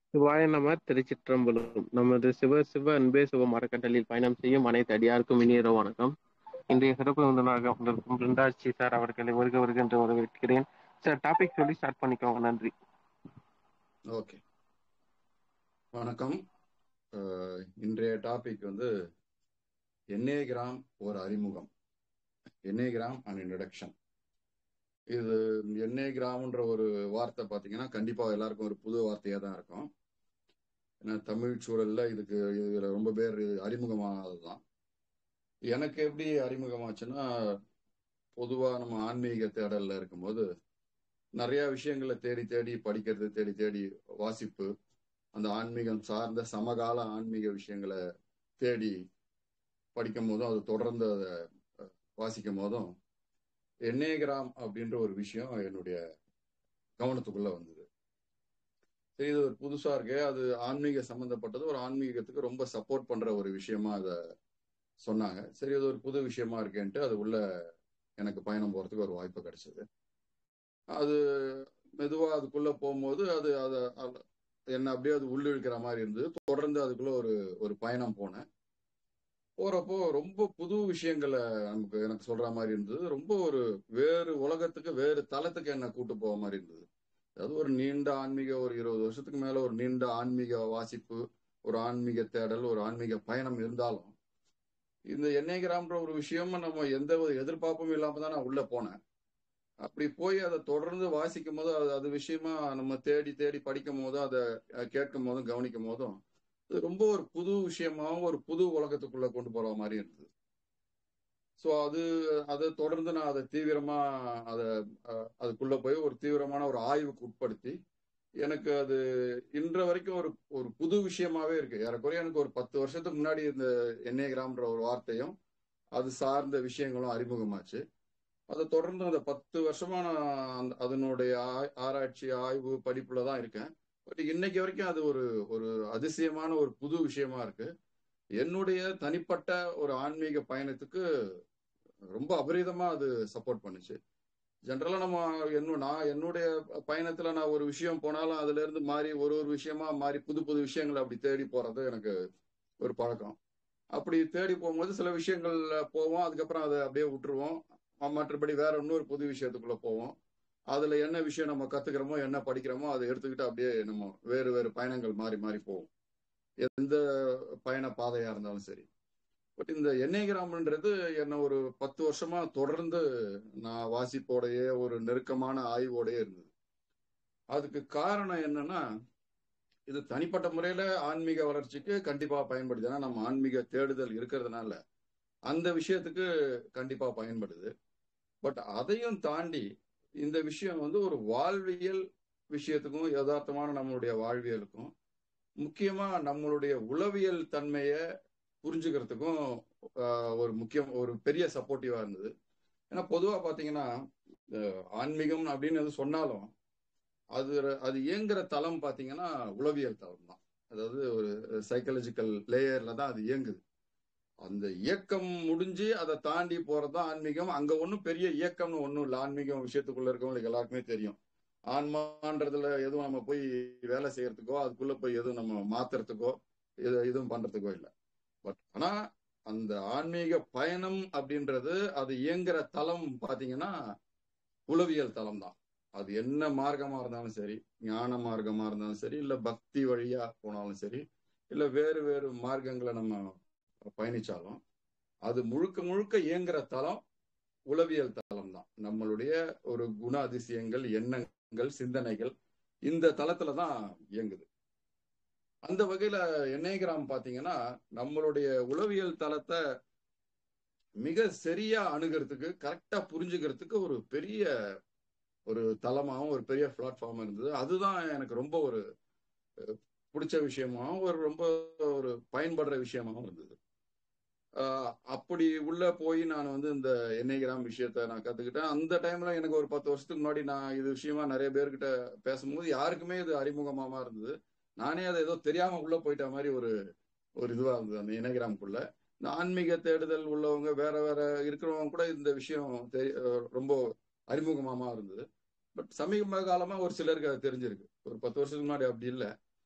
சிவாய நம திருச்சிற்றம்பலம். நமது சிவ சிவ அன்பே சிவ மரக்கட்டளில் பயணம் செய்யும் அனைத்து அடியாருக்கும் இனியரோ வணக்கம். இன்றைய சிறப்பு விருந்தினராக வந்திருக்கும் பிருந்தாட்சி சார் அவர்களை வருக என்று வரவேற்கிறேன். சார், டாபிக் சொல்லி ஸ்டார்ட் பண்ணிக்கோங்க. நன்றி. ஓகே, வணக்கம். இன்றைய டாபிக் என்னேகிராம் ஒரு அறிமுகம், என்னேகிராம் அண்ட் இன்ட்ரடக்ஷன். இது என்னேகிராம்ன்ற ஒரு வார்த்தை பார்த்தீங்கன்னா கண்டிப்பா எல்லாருக்கும் ஒரு புது வார்த்தையா தான் இருக்கும். ஏன்னா தமிழ் சூழல்ல இதுல ரொம்ப பேர் அறிமுகமானதுதான். எனக்கு எப்படி அறிமுகமாச்சுன்னா, பொதுவா நம்ம ஆன்மீக தேடல்ல இருக்கும்போது நிறைய விஷயங்களை தேடி தேடி படிக்கிறது, தேடி தேடி வாசிப்பு, அந்த ஆன்மீகம் சார்ந்த சமகால ஆன்மீக விஷயங்களை தேடி படிக்கும் போதும், அது தொடர்ந்து அதை வாசிக்கும் போதும் என்னேகிராம் அப்படின்ற ஒரு விஷயம் என்னுடைய கவனத்துக்குள்ள வந்தது. சரி, இது ஒரு புதுசா இருக்கு, அது ஆன்மீக சம்பந்தப்பட்டது, ஒரு ஆன்மீகத்துக்கு ரொம்ப சப்போர்ட் பண்ற ஒரு விஷயமா அதை சொன்னாங்க. சரி, அது ஒரு புது விஷயமா இருக்கேன்ட்டு அது உள்ள எனக்கு பயணம் போறதுக்கு ஒரு வாய்ப்பு கிடைச்சது. அது மெதுவா அதுக்குள்ள போகும்போது அது அதை என்ன அப்படியே அது உள்ளிழுக்கிற மாதிரி இருந்தது. தொடர்ந்து அதுக்குள்ள ஒரு பயணம் போனேன். போறப்போ ரொம்ப புது விஷயங்களை எனக்கு சொல்ற மாதிரி இருந்தது. ரொம்ப ஒரு வேறு உலகத்துக்கு, வேறு தளத்துக்கு என்ன கூட்டு போக மாதிரி இருந்தது. அதாவது ஒரு நீண்ட ஆன்மீக, ஒரு 20 வருஷத்துக்கு மேல ஒரு நீண்ட ஆன்மீக வாசிப்பு, ஒரு ஆன்மீக தேடல், ஒரு ஆன்மீக பயணம் இருந்தாலும் இந்த என்னேகிராம்ன்ற ஒரு விஷயம் நம்ம எந்த ஒரு எதிர்பார்ப்பும் இல்லாம தான் நான் உள்ள போனேன். அப்படி போய் அதை தொடர்ந்து வாசிக்கும் போது, அது விஷயமா நம்ம தேடி தேடி படிக்கும் போதும், அதை கேட்கும் போதும், கவனிக்கும் போதும் அது ரொம்ப ஒரு புது விஷயமாவும் ஒரு புது உலகத்துக்குள்ள கொண்டு போற மாதிரி இருந்தது. ஸோ அதை தொடர்ந்து நான் அதை தீவிரமா அதை அதுக்குள்ள போய் ஒரு தீவிரமான ஒரு ஆய்வுக்கு உட்படுத்தி எனக்கு அது இன்ற வரைக்கும் ஒரு ஒரு புது விஷயமாவே இருக்கு. ஏறக்குறைய எனக்கு ஒரு 10 வருஷத்துக்கு முன்னாடி இந்த என்னேகிராம்ன்ற ஒரு வார்த்தையும் அது சார்ந்த விஷயங்களும் அறிமுகமாச்சு. அதை தொடர்ந்து அந்த 10 வருஷமா நான் அதனுடைய ஆராய்ச்சி, ஆய்வு, படிப்புல தான் இருக்கேன். பட் இன்னைக்கு வரைக்கும் அது ஒரு ஒரு அதிசயமான ஒரு புது விஷயமா இருக்கு. என்னுடைய தனிப்பட்ட ஒரு ஆன்மீக பயணத்துக்கு ரொம்ப அபரிதமா அது சப்போர்ட் பண்ணுச்சு. ஜென்ரலா நான் என்னுடைய பயணத்துல நான் ஒரு விஷயம் போனாலும் அதுல இருந்து மாறி ஒரு விஷயமா மாறி புது புது விஷயங்களை அப்படி தேடி போறது எனக்கு ஒரு பழக்கம். அப்படி தேடி போகும்போது சில விஷயங்கள் போவோம், அதுக்கப்புறம் அதை அப்படியே விட்டுருவோம். மற்றபடி வேற இன்னொரு புது விஷயத்துக்குள்ள போவோம். அதுல என்ன விஷயம் நம்ம கத்துக்கிறோமோ, என்ன படிக்கிறோமோ அதை எடுத்துக்கிட்டு அப்படியே நம்ம வேறு வேறு பயணங்கள் மாறி மாறி போவோம், எந்த பயண பாதையா இருந்தாலும் சரி. பட் இந்த என்னேகிராம்ன்றது என்ன ஒரு 10 வருஷமா தொடர்ந்து நான் வாசிப்போடையே ஒரு நெருக்கமான ஆய்வோடையே இருந்தது. அதுக்கு காரணம் என்னன்னா, இது தனிப்பட்ட முறையில ஆன்மீக வளர்ச்சிக்கு கண்டிப்பா பயன்படுது. ஏன்னா நம்ம ஆன்மீக தேடுதல் இருக்கிறதுனால அந்த விஷயத்துக்கு கண்டிப்பா பயன்படுது. பட் அதையும் தாண்டி இந்த விஷயம் ஒரு வாழ்வியல் விஷயத்துக்கும், யதார்த்தமான நம்மளுடைய வாழ்வியலுக்கும், முக்கியமா நம்மளுடைய உளவியல் தன்மையை புரிஞ்சுக்கிறதுக்கும் ஒரு பெரிய சப்போர்ட்டிவா இருந்தது. ஏன்னா பொதுவா பாத்தீங்கன்னா, ஆன்மீகம் அப்படின்னு எது சொன்னாலும் அது அது இயங்குற தளம் பாத்தீங்கன்னா உளவியல் தளம் தான். அதாவது ஒரு சைக்காலஜிக்கல் லேயர்ல தான் அது இயங்குது. அந்த இயக்கம் முடிஞ்சு அதை தாண்டி போறதுதான் ஆன்மீகம். அங்க ஒன்றும் பெரிய இயக்கம்னு ஒன்றும் இல்லை. ஆன்மீகம் விஷயத்துக்குள்ள இருக்கவங்களுக்கு எல்லாருக்குமே தெரியும். ஆன்மான்றதுல எதுவும் நம்ம போய் வேலை செய்யறதுக்கோ, அதுக்குள்ள போய் எதுவும் நம்ம மாத்துறதுக்கோ எதுவும் பண்றதுக்கோ இல்லை. பட் ஆனா அந்த ஆன்மீக பயணம் அப்படின்றது அது இயங்குற தளம் பாத்தீங்கன்னா உளவியல் தளம் தான். அது என்ன மார்க்கமா இருந்தாலும் சரி, ஞான மார்க்கமா இருந்தாலும் சரி, இல்ல பக்தி வழியா போனாலும் சரி, இல்ல வேறு வேறு மார்க்கங்களை நம்ம பயணிச்சாலும் அது முழுக்க முழுக்க இயங்குற தளம் உளவியல் தளம் தான். நம்மளுடைய ஒரு குண அதிசயங்கள், எண்ணங்கள், சிந்தனைகள் இந்த தளத்துல தான் இயங்குது. அந்த வகையில என்னேகிராம் பாத்தீங்கன்னா நம்மளுடைய உளவியல் தளத்தை மிக சரியா அணுகிறதுக்கு, கரெக்டா புரிஞ்சுக்கிறதுக்கு ஒரு பெரிய ஒரு தளமாகவும் ஒரு பெரிய பிளாட்ஃபார்ம் இருந்தது. அதுதான் எனக்கு ரொம்ப ஒரு பிடிச்ச விஷயமாகவும் ரொம்ப ஒரு பயன்படுற விஷயமாகவும் இருந்தது. அப்படி உள்ள போய் நான் இந்த என்னேகிராம் விஷயத்த நான் கத்துக்கிட்டேன். அந்த டைம்ல எனக்கு ஒரு 10 வருஷத்துக்கு முன்னாடி நான் இது விஷயமா நிறைய பேர்கிட்ட பேசும்போது யாருக்குமே இது அறிமுகமாமா இருந்தது. நானே அதை ஏதோ தெரியாம உள்ள போயிட்ட மாதிரி ஒரு ஒரு இதுவா இருந்தது அந்த என்னேகிராம்குள்ள. இந்த ஆன்மீக தேடுதல் உள்ளவங்க வேற வேற இருக்கிறவங்க கூட இந்த விஷயம் ரொம்ப அறிமுகமாமா இருந்தது. பட் சமீப காலமா ஒரு சிலருக்கு அது தெரிஞ்சிருக்கு. ஒரு 10 வருஷத்துக்கு முன்னாடி அப்படி இல்லை.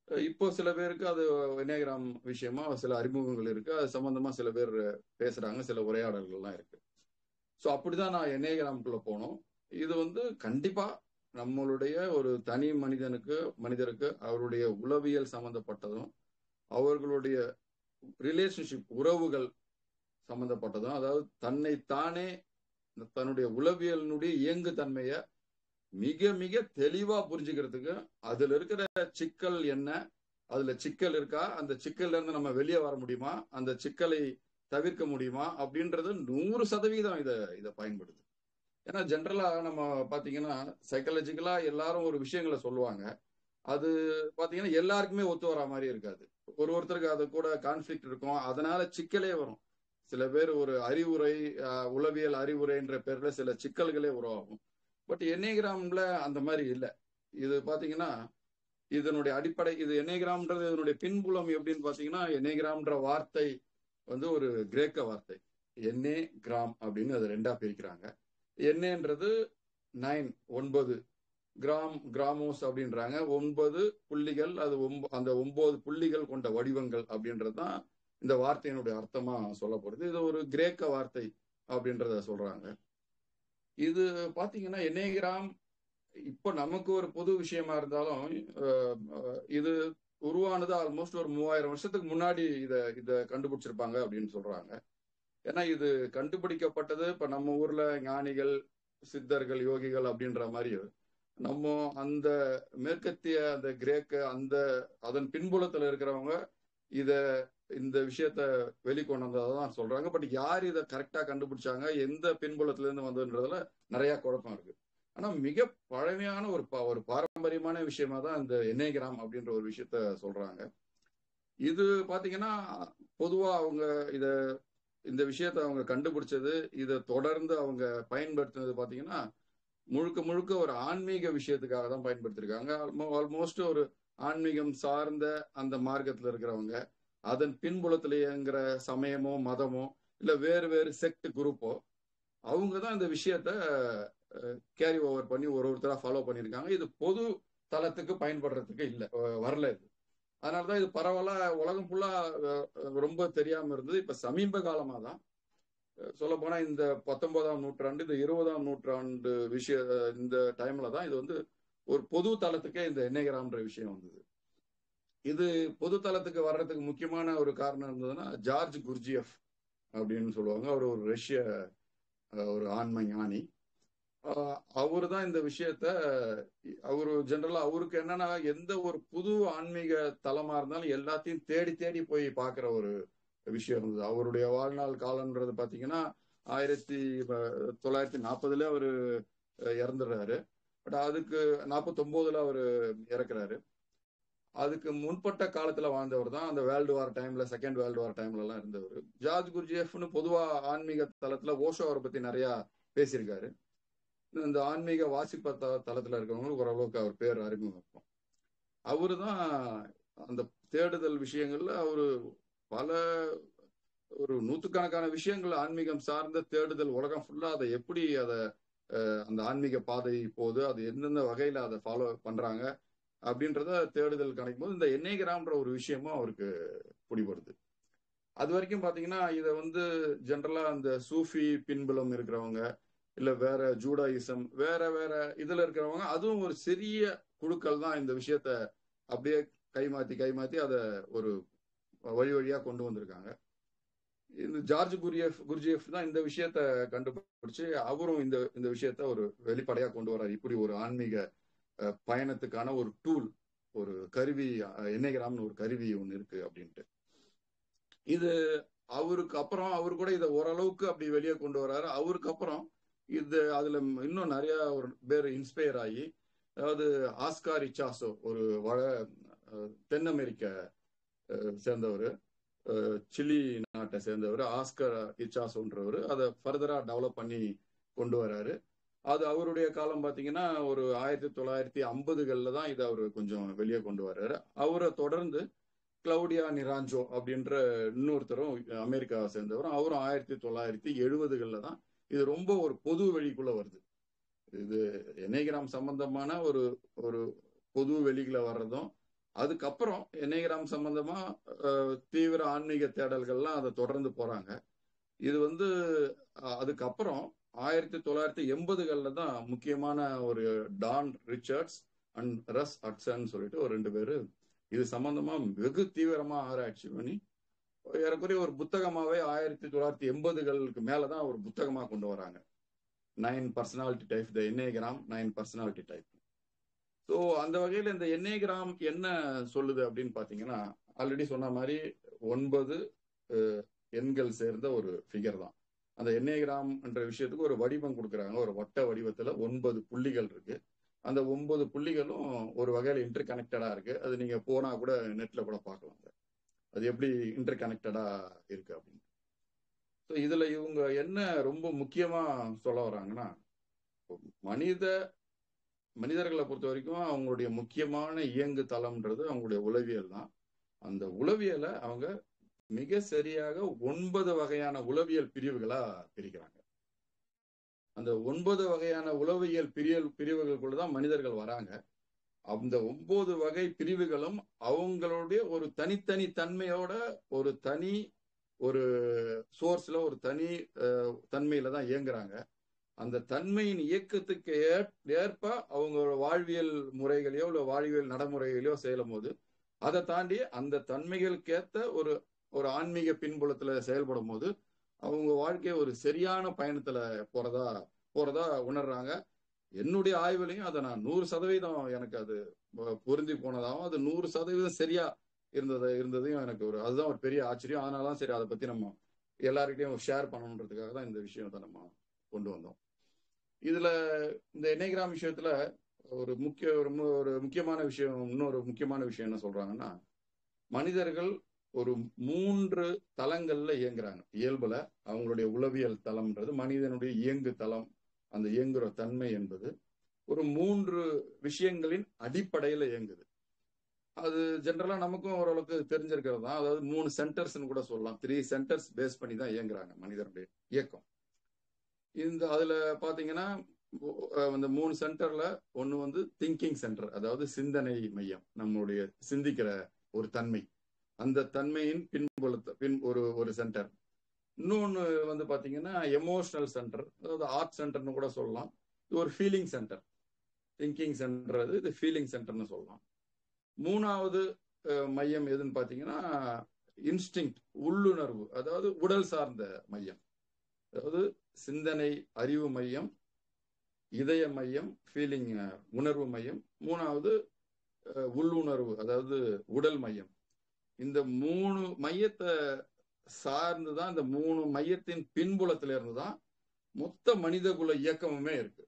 இப்போ சில பேருக்கு அது என்நேகிராம் விஷயமா சில அறிமுகங்கள் இருக்கு, அது சம்பந்தமா சில பேர் பேசுறாங்க, சில உரையாடல்கள்லாம் இருக்கு. ஸோ அப்படிதான் நான் என்நேகிராம்குள்ள போனோம். இது கண்டிப்பா நம்மளுடைய ஒரு தனி மனிதருக்கு அவருடைய உளவியல் சம்பந்தப்பட்டதும், அவர்களுடைய ரிலேஷன்ஷிப் உறவுகள் சம்பந்தப்பட்டதும், அதாவது தன்னைத்தானே தன்னுடைய உளவியலினுடைய இயங்கு தன்மைய மிக மிக தெளிவா புரிஞ்சுக்கிறதுக்கு, அதுல இருக்கிற சிக்கல் என்ன, அதுல சிக்கல் இருக்கா, அந்த சிக்கல்ல இருந்து நம்ம வெளியே வர முடியுமா, அந்த சிக்கலை தவிர்க்க முடியுமா அப்படின்றது 100% இத பயன்படுது. ஏன்னா ஜென்ரலா நம்ம பாத்தீங்கன்னா சைக்காலஜிக்கலா எல்லாரும் ஒரு விஷயங்களை சொல்லுவாங்க. அது பாத்தீங்கன்னா எல்லாருக்குமே ஒத்து வரா மாதிரி இருக்காது. ஒருத்தருக்கு அது கூட கான்ஃபிளிக்ட் இருக்கும், அதனால சிக்கலே வரும். சில பேர் ஒரு அறிவுரை, உளவியல் அறிவுரைன்ற பேர்ல சில சிக்கல்களே உருவாகும். பட் என்நேகிராம்ல அந்த மாதிரி இல்லை. இது பாத்தீங்கன்னா இதனுடைய அடிப்படை, இது என்நேகிராம்ன்றது இதனுடைய பின்புலம் எப்படின்னு பாத்தீங்கன்னா, என்நேகிராம்ன்ற வார்த்தை ஒரு கிரேக்க வார்த்தை. எண்ணே கிராம் அப்படின்னு அதை 2ஆ பிரிக்கிறாங்க. எண்ணேன்றது 9, 9, கிராமோஸ் அப்படின்றாங்க, 9 புள்ளிகள், அது அந்த 9 புள்ளிகள் கொண்ட வடிவங்கள் அப்படின்றதுதான் இந்த வார்த்தையினுடைய அர்த்தமா சொல்லப்படுது. இது ஒரு கிரேக்க வார்த்தை அப்படின்றத சொல்றாங்க. இது பாத்தீங்கன்னா என்நேகிராம் இப்ப நமக்கு ஒரு பொது விஷயமா இருந்தாலும், இது உருவானது ஆல்மோஸ்ட் ஒரு 3000 வருஷத்துக்கு முன்னாடி இத கண்டுபிடிச்சிருப்பாங்க அப்படின்னு சொல்றாங்க. ஏன்னா இது கண்டுபிடிக்கப்பட்டது இப்ப நம்ம ஊர்ல ஞானிகள், சித்தர்கள், யோகிகள் அப்படின்ற மாதிரி நம்ம அந்த மேற்கத்திய அந்த கிரேக்க அதன் பின்புலத்துல இருக்கிறவங்க இந்த விஷயத்த வெளிக்கொண்டு வந்ததான் சொல்றாங்க. பட் யார் இதை கரெக்டா கண்டுபிடிச்சாங்க, எந்த பின்புலத்துல இருந்து வந்ததுன்றதுல நிறைய குழப்பம் இருக்கு. ஆனா மிக பழமையான ஒரு பாரம்பரியமான விஷயமா தான் இந்த என்நேகிராம் அப்படின்ற ஒரு விஷயத்த சொல்றாங்க. இது பாத்தீங்கன்னா பொதுவா அவங்க இந்த விஷயத்த அவங்க கண்டுபிடிச்சது, இதை தொடர்ந்து அவங்க பயன்படுத்தினது பாத்தீங்கன்னா முழுக்க முழுக்க ஒரு ஆன்மீக விஷயத்துக்காக தான் பயன்படுத்திருக்காங்க. ஆல்மோஸ்ட் ஒரு ஆன்மீகம் சார்ந்த அந்த மார்க்கத்துல இருக்கிறவங்க, அதன் பின்புலத்துல இயங்குற சமயமோ மதமோ இல்ல வேறு வேறு செக்ட் குரூப்போ, அவங்கதான் இந்த விஷயத்த கேரி ஓவர் பண்ணி ஒருத்தரா ஃபாலோ பண்ணியிருக்காங்க. இது பொது தளத்துக்கு பயன்படுறதுக்கு இல்லை, வரல இது. அதனாலதான் இது பரவலா உலகம் ஃபுல்லா ரொம்ப தெரியாம இருந்தது. இப்ப சமீப காலமா தான் சொல்ல போனா இந்த 19ஆம் நூற்றாண்டு, இந்த 20ஆம் நூற்றாண்டு இந்த டைம்ல தான் இது ஒரு பொது தளத்துக்கே இந்த என்நேகிராம்ன்ற விஷயம் வந்தது. இது பொது தளத்துக்கு வர்றதுக்கு முக்கியமான ஒரு காரணம் இருந்ததுன்னா, ஜார்ஜ் குர்ஜியஃப் அப்படின்னு சொல்லுவாங்க. அவர் ஒரு ரஷ்ய ஒரு ஆன்ம ஞானி. அவரு தான் இந்த விஷயத்த ஜெனரலா அவருக்கு என்னன்னா, எந்த ஒரு புது ஆன்மீக தலமா இருந்தாலும் எல்லாத்தையும் தேடி தேடி போய் பார்க்கிற ஒரு விஷயம் இருந்தது. அவருடைய வாழ்நாள் காலம்ன்றது பாத்தீங்கன்னா 1940 அவரு இறந்துடுறாரு. பட் அதுக்கு 49 அவரு இறக்குறாரு. அதுக்கு முன்பட்ட காலத்துல வாழ்ந்தவர் தான் அந்த வேர்ல்டு வார் டைம்ல, செகண்ட் வேர்ல்டு வார் டைம்ல எல்லாம் இருந்தவர். ஜார்ஜ் குர்ஜியஃப்னு பொதுவா ஆன்மீக தளத்துல ஓஷோ அவரை பத்தி நிறைய பேசியிருக்காரு. இந்த ஆன்மீக வாசிப்ப தளத்துல இருக்கிறவங்களுக்கு ஓரளவுக்கு அவர் பேர் அறிமுகம் இருக்கும். அவரு தான் அந்த தேடுதல் விஷயங்கள்ல பல ஒரு நூற்றுக்கணக்கான விஷயங்கள் ஆன்மீகம் சார்ந்த தேடுதல், உலகம் ஃபுல்லா அதை எப்படி அந்த ஆன்மீக பாதை போகுது, அது எந்தெந்த வகையில அதை ஃபாலோ பண்றாங்க அப்படின்றத தேடுதல் கிடைக்கும் போது இந்த என்நேகிராம்ன்ற ஒரு விஷயமும் அவருக்கு பிடிபடுது. அது வரைக்கும் பாத்தீங்கன்னா இதை ஜென்ரலா அந்த சூஃபி பின்புலம் இருக்கிறவங்க, இல்ல வேற ஜூடாயிசம், வேற வேற இதுல இருக்கிறவங்க, அதுவும் ஒரு சிறிய குழுக்கள் தான் இந்த விஷயத்த அப்படியே கைமாத்தி அதை ஒரு வழி வழியா கொண்டு வந்திருக்காங்க. இந்த ஜார்ஜ் குர்ஜியஃப் தான் இந்த விஷயத்த கண்டுபிடிச்சு அவரும் இந்த விஷயத்த ஒரு வெளிப்படையா கொண்டு வர்றாரு. இப்படி ஒரு ஆன்மீக பயணத்துக்கான ஒரு டூல், ஒரு கருவி, என்நேகிராம்னு ஒரு கருவி ஒண்ணு இருக்கு அப்படின்ட்டு. இது அவருக்கு அப்புறம் அவரு கூட இதை ஓரளவுக்கு அப்படி வெளியே கொண்டு வர்றாரு. அவருக்கு அப்புறம் அதுல இன்னும் நிறைய ஒரு பேர் இன்ஸ்பயர் ஆகி, அதாவது ஆஸ்கார் இச்சாசோ, ஒரு தென் அமெரிக்க சேர்ந்தவர், சிலி நாட்டை சேர்ந்தவர் ஆஸ்கர் இச்சாசோன்றவர் அதை ஃபர்தரா டெவலப் பண்ணி கொண்டு வர்றாரு. அது அவருடைய காலம் பாத்தீங்கன்னா ஒரு 1950கள்ல தான் இதை அவர் கொஞ்சம் வெளியே கொண்டு வர்றாரு. அவரை தொடர்ந்து கிளவுடியா நிராஞ்சோ அப்படின்ற இன்னொருத்தரும் அமெரிக்காவை சேர்ந்தவரும், அவரும் 1970கள்ல தான் இது ரொம்ப ஒரு பொது வெளிக்குள்ள வருது. இது என்நேகிராம் சம்பந்தமான ஒரு பொது வெளிக்குள்ள வர்றதும், அதுக்கப்புறம் என்னைகிராம் சம்பந்தமா தீவிர ஆன்மீக தேடல்கள்லாம் அதை தொடர்ந்து போறாங்க. இது வந்து அதுக்கப்புறம் 1980களில் தான் முக்கியமான ஒரு Don Richards and Russ Hudson சொல்லிட்டு ஒரு 2 பேரு இது சம்பந்தமா வெகு தீவிரமா ஆராய்ச்சி பண்ணி ஏறக்குறைய ஒரு புத்தகமாவே 1980களுக்கு மேலதான் ஒரு புத்தகமா கொண்டு வராங்க. 9 personality type, the enneagram 9 personality type. So அந்த வகையில் இந்த என்னேகிராம் என்ன சொல்லுது அப்படின்னு பாத்தீங்கன்னா, ஆல்ரெடி சொன்ன மாதிரி 9 எண்கள் சேர்ந்த ஒரு ஃபிகர் தான். அந்த என்னேகிராம் என்ற விஷயத்துக்கு ஒரு வடிவம் கொடுக்குறாங்க. ஒரு வட்ட வடிவத்துல 9 புள்ளிகள் இருக்கு. அந்த 9 புள்ளிகளும் ஒரு வகையில் இன்டர் கனெக்டடா இருக்கு. அது நீங்க போனா கூட நெட்ல கூட பார்க்கலாம். அது எப்படி இன்டர் கனெக்டடா இருக்கு அப்படின்னு. ஸோ இதுல இவங்க என்ன ரொம்ப முக்கியமா சொல்ல வர்றாங்கன்னா, மனிதர்களை பொறுத்த வரைக்கும் அவங்களுடைய முக்கியமான இயங்கு தளம்ன்றது அவங்களுடைய உளவியல் தான். அந்த உளவியலை அவங்க மிக சரியாக 9 வகையான உளவியல் பிரிவுகளா பிரிக்கிறாங்க. அந்த 9 வகையான உளவியல் பிரிவுகளுக்குள்ளதான் மனிதர்கள் வராங்க. அந்த 9 வகை பிரிவுகளும் அவங்களுடைய ஒரு தனித்தனி தன்மையோட ஒரு தனி ஒரு சோர்ஸ்ல ஒரு தனி தன்மையில தான் இயங்குறாங்க. அந்த தன்மையின் இயக்கத்துக்கு ஏற்ப அவங்களோட வாழ்வியல் முறைகளையோ இல்ல வாழ்வியல் நடைமுறைகளையோ செய்யும் போது அதை தாண்டி அந்த தன்மைகளுக்கேற்ற ஒரு ஒரு ஆன்மீக பின்புலத்துல செயல்படும் போது அவங்க வாழ்க்கையை ஒரு சரியான பயணத்துல போறதா உணர்றாங்க. என்னுடைய ஆய்வுலையும் அதை நான் 100% எனக்கு அது பொருந்தி போனதாகவும் அது 100% சரியா இருந்ததையும் எனக்கு அதுதான் ஒரு பெரிய ஆச்சரியம். அதனாலதான் சரி அதை பத்தி நம்ம எல்லார்கிட்டையும் ஷேர் பண்ணணுன்றதுக்காக தான் இந்த விஷயத்தை நம்ம கொண்டு வந்தோம். இதுல இந்த என்னேகிராம் விஷயத்துல ஒரு முக்கியமான விஷயம், இன்னொரு முக்கியமான விஷயம் என்ன சொல்றாங்கன்னா, மனிதர்கள் ஒரு 3 தளங்கள்ல இயங்குறாங்க. இயல்புல அவங்களுடைய உளவியல் தளம்ன்றது மனிதனுடைய இயங்கு தளம். அந்த இயங்குற தன்மை என்பது ஒரு 3 விஷயங்களின் அடிப்படையில இயங்குது. அது ஜென்ரலா நமக்கும் ஓரளவுக்கு தெரிஞ்சிருக்கிறது தான். அதாவது 3 சென்டர்ஸ்ன்னு கூட சொல்லலாம். 3 சென்டர்ஸ் பேஸ் பண்ணி தான் இயங்குறாங்க மனிதனுடைய இயக்கம். அதுல பாத்தீங்கன்னா அந்த 3 சென்டர்ல ஒண்ணு வந்து திங்கிங் சென்டர், அதாவது சிந்தனை மையம், நம்மளுடைய சிந்திக்கிற ஒரு தன்மை, அந்த தன்மையின் பின் ஒரு சென்டர். இன்னொன்னு வந்து பாத்தீங்கன்னா எமோஷனல் சென்டர், அதாவது ஆர்ட் சென்டர்னு கூட சொல்லலாம். இது ஒரு ஃபீலிங் சென்டர். திங்கிங் சென்டர் இது ஃபீலிங் சென்டர்னு சொல்லலாம். 3வது மையம் எதுன்னு பாத்தீங்கன்னா இன்ஸ்டிங், உள்ளுணர்வு, அதாவது உடல் சார்ந்த மையம். அதாவது சிந்தனை அறிவு மையம், இதய மையம், ஃபீலிங் உணர்வு மையம். 3வது உள்ளுணர்வு, அதாவது உடல் மையம். இந்த 3 மையத்தை சார்ந்துதான், இந்த 3 மையத்தின் பின்புலத்தில இருந்துதான் மொத்த மனிதகுல இயக்கமுமே இருக்கு.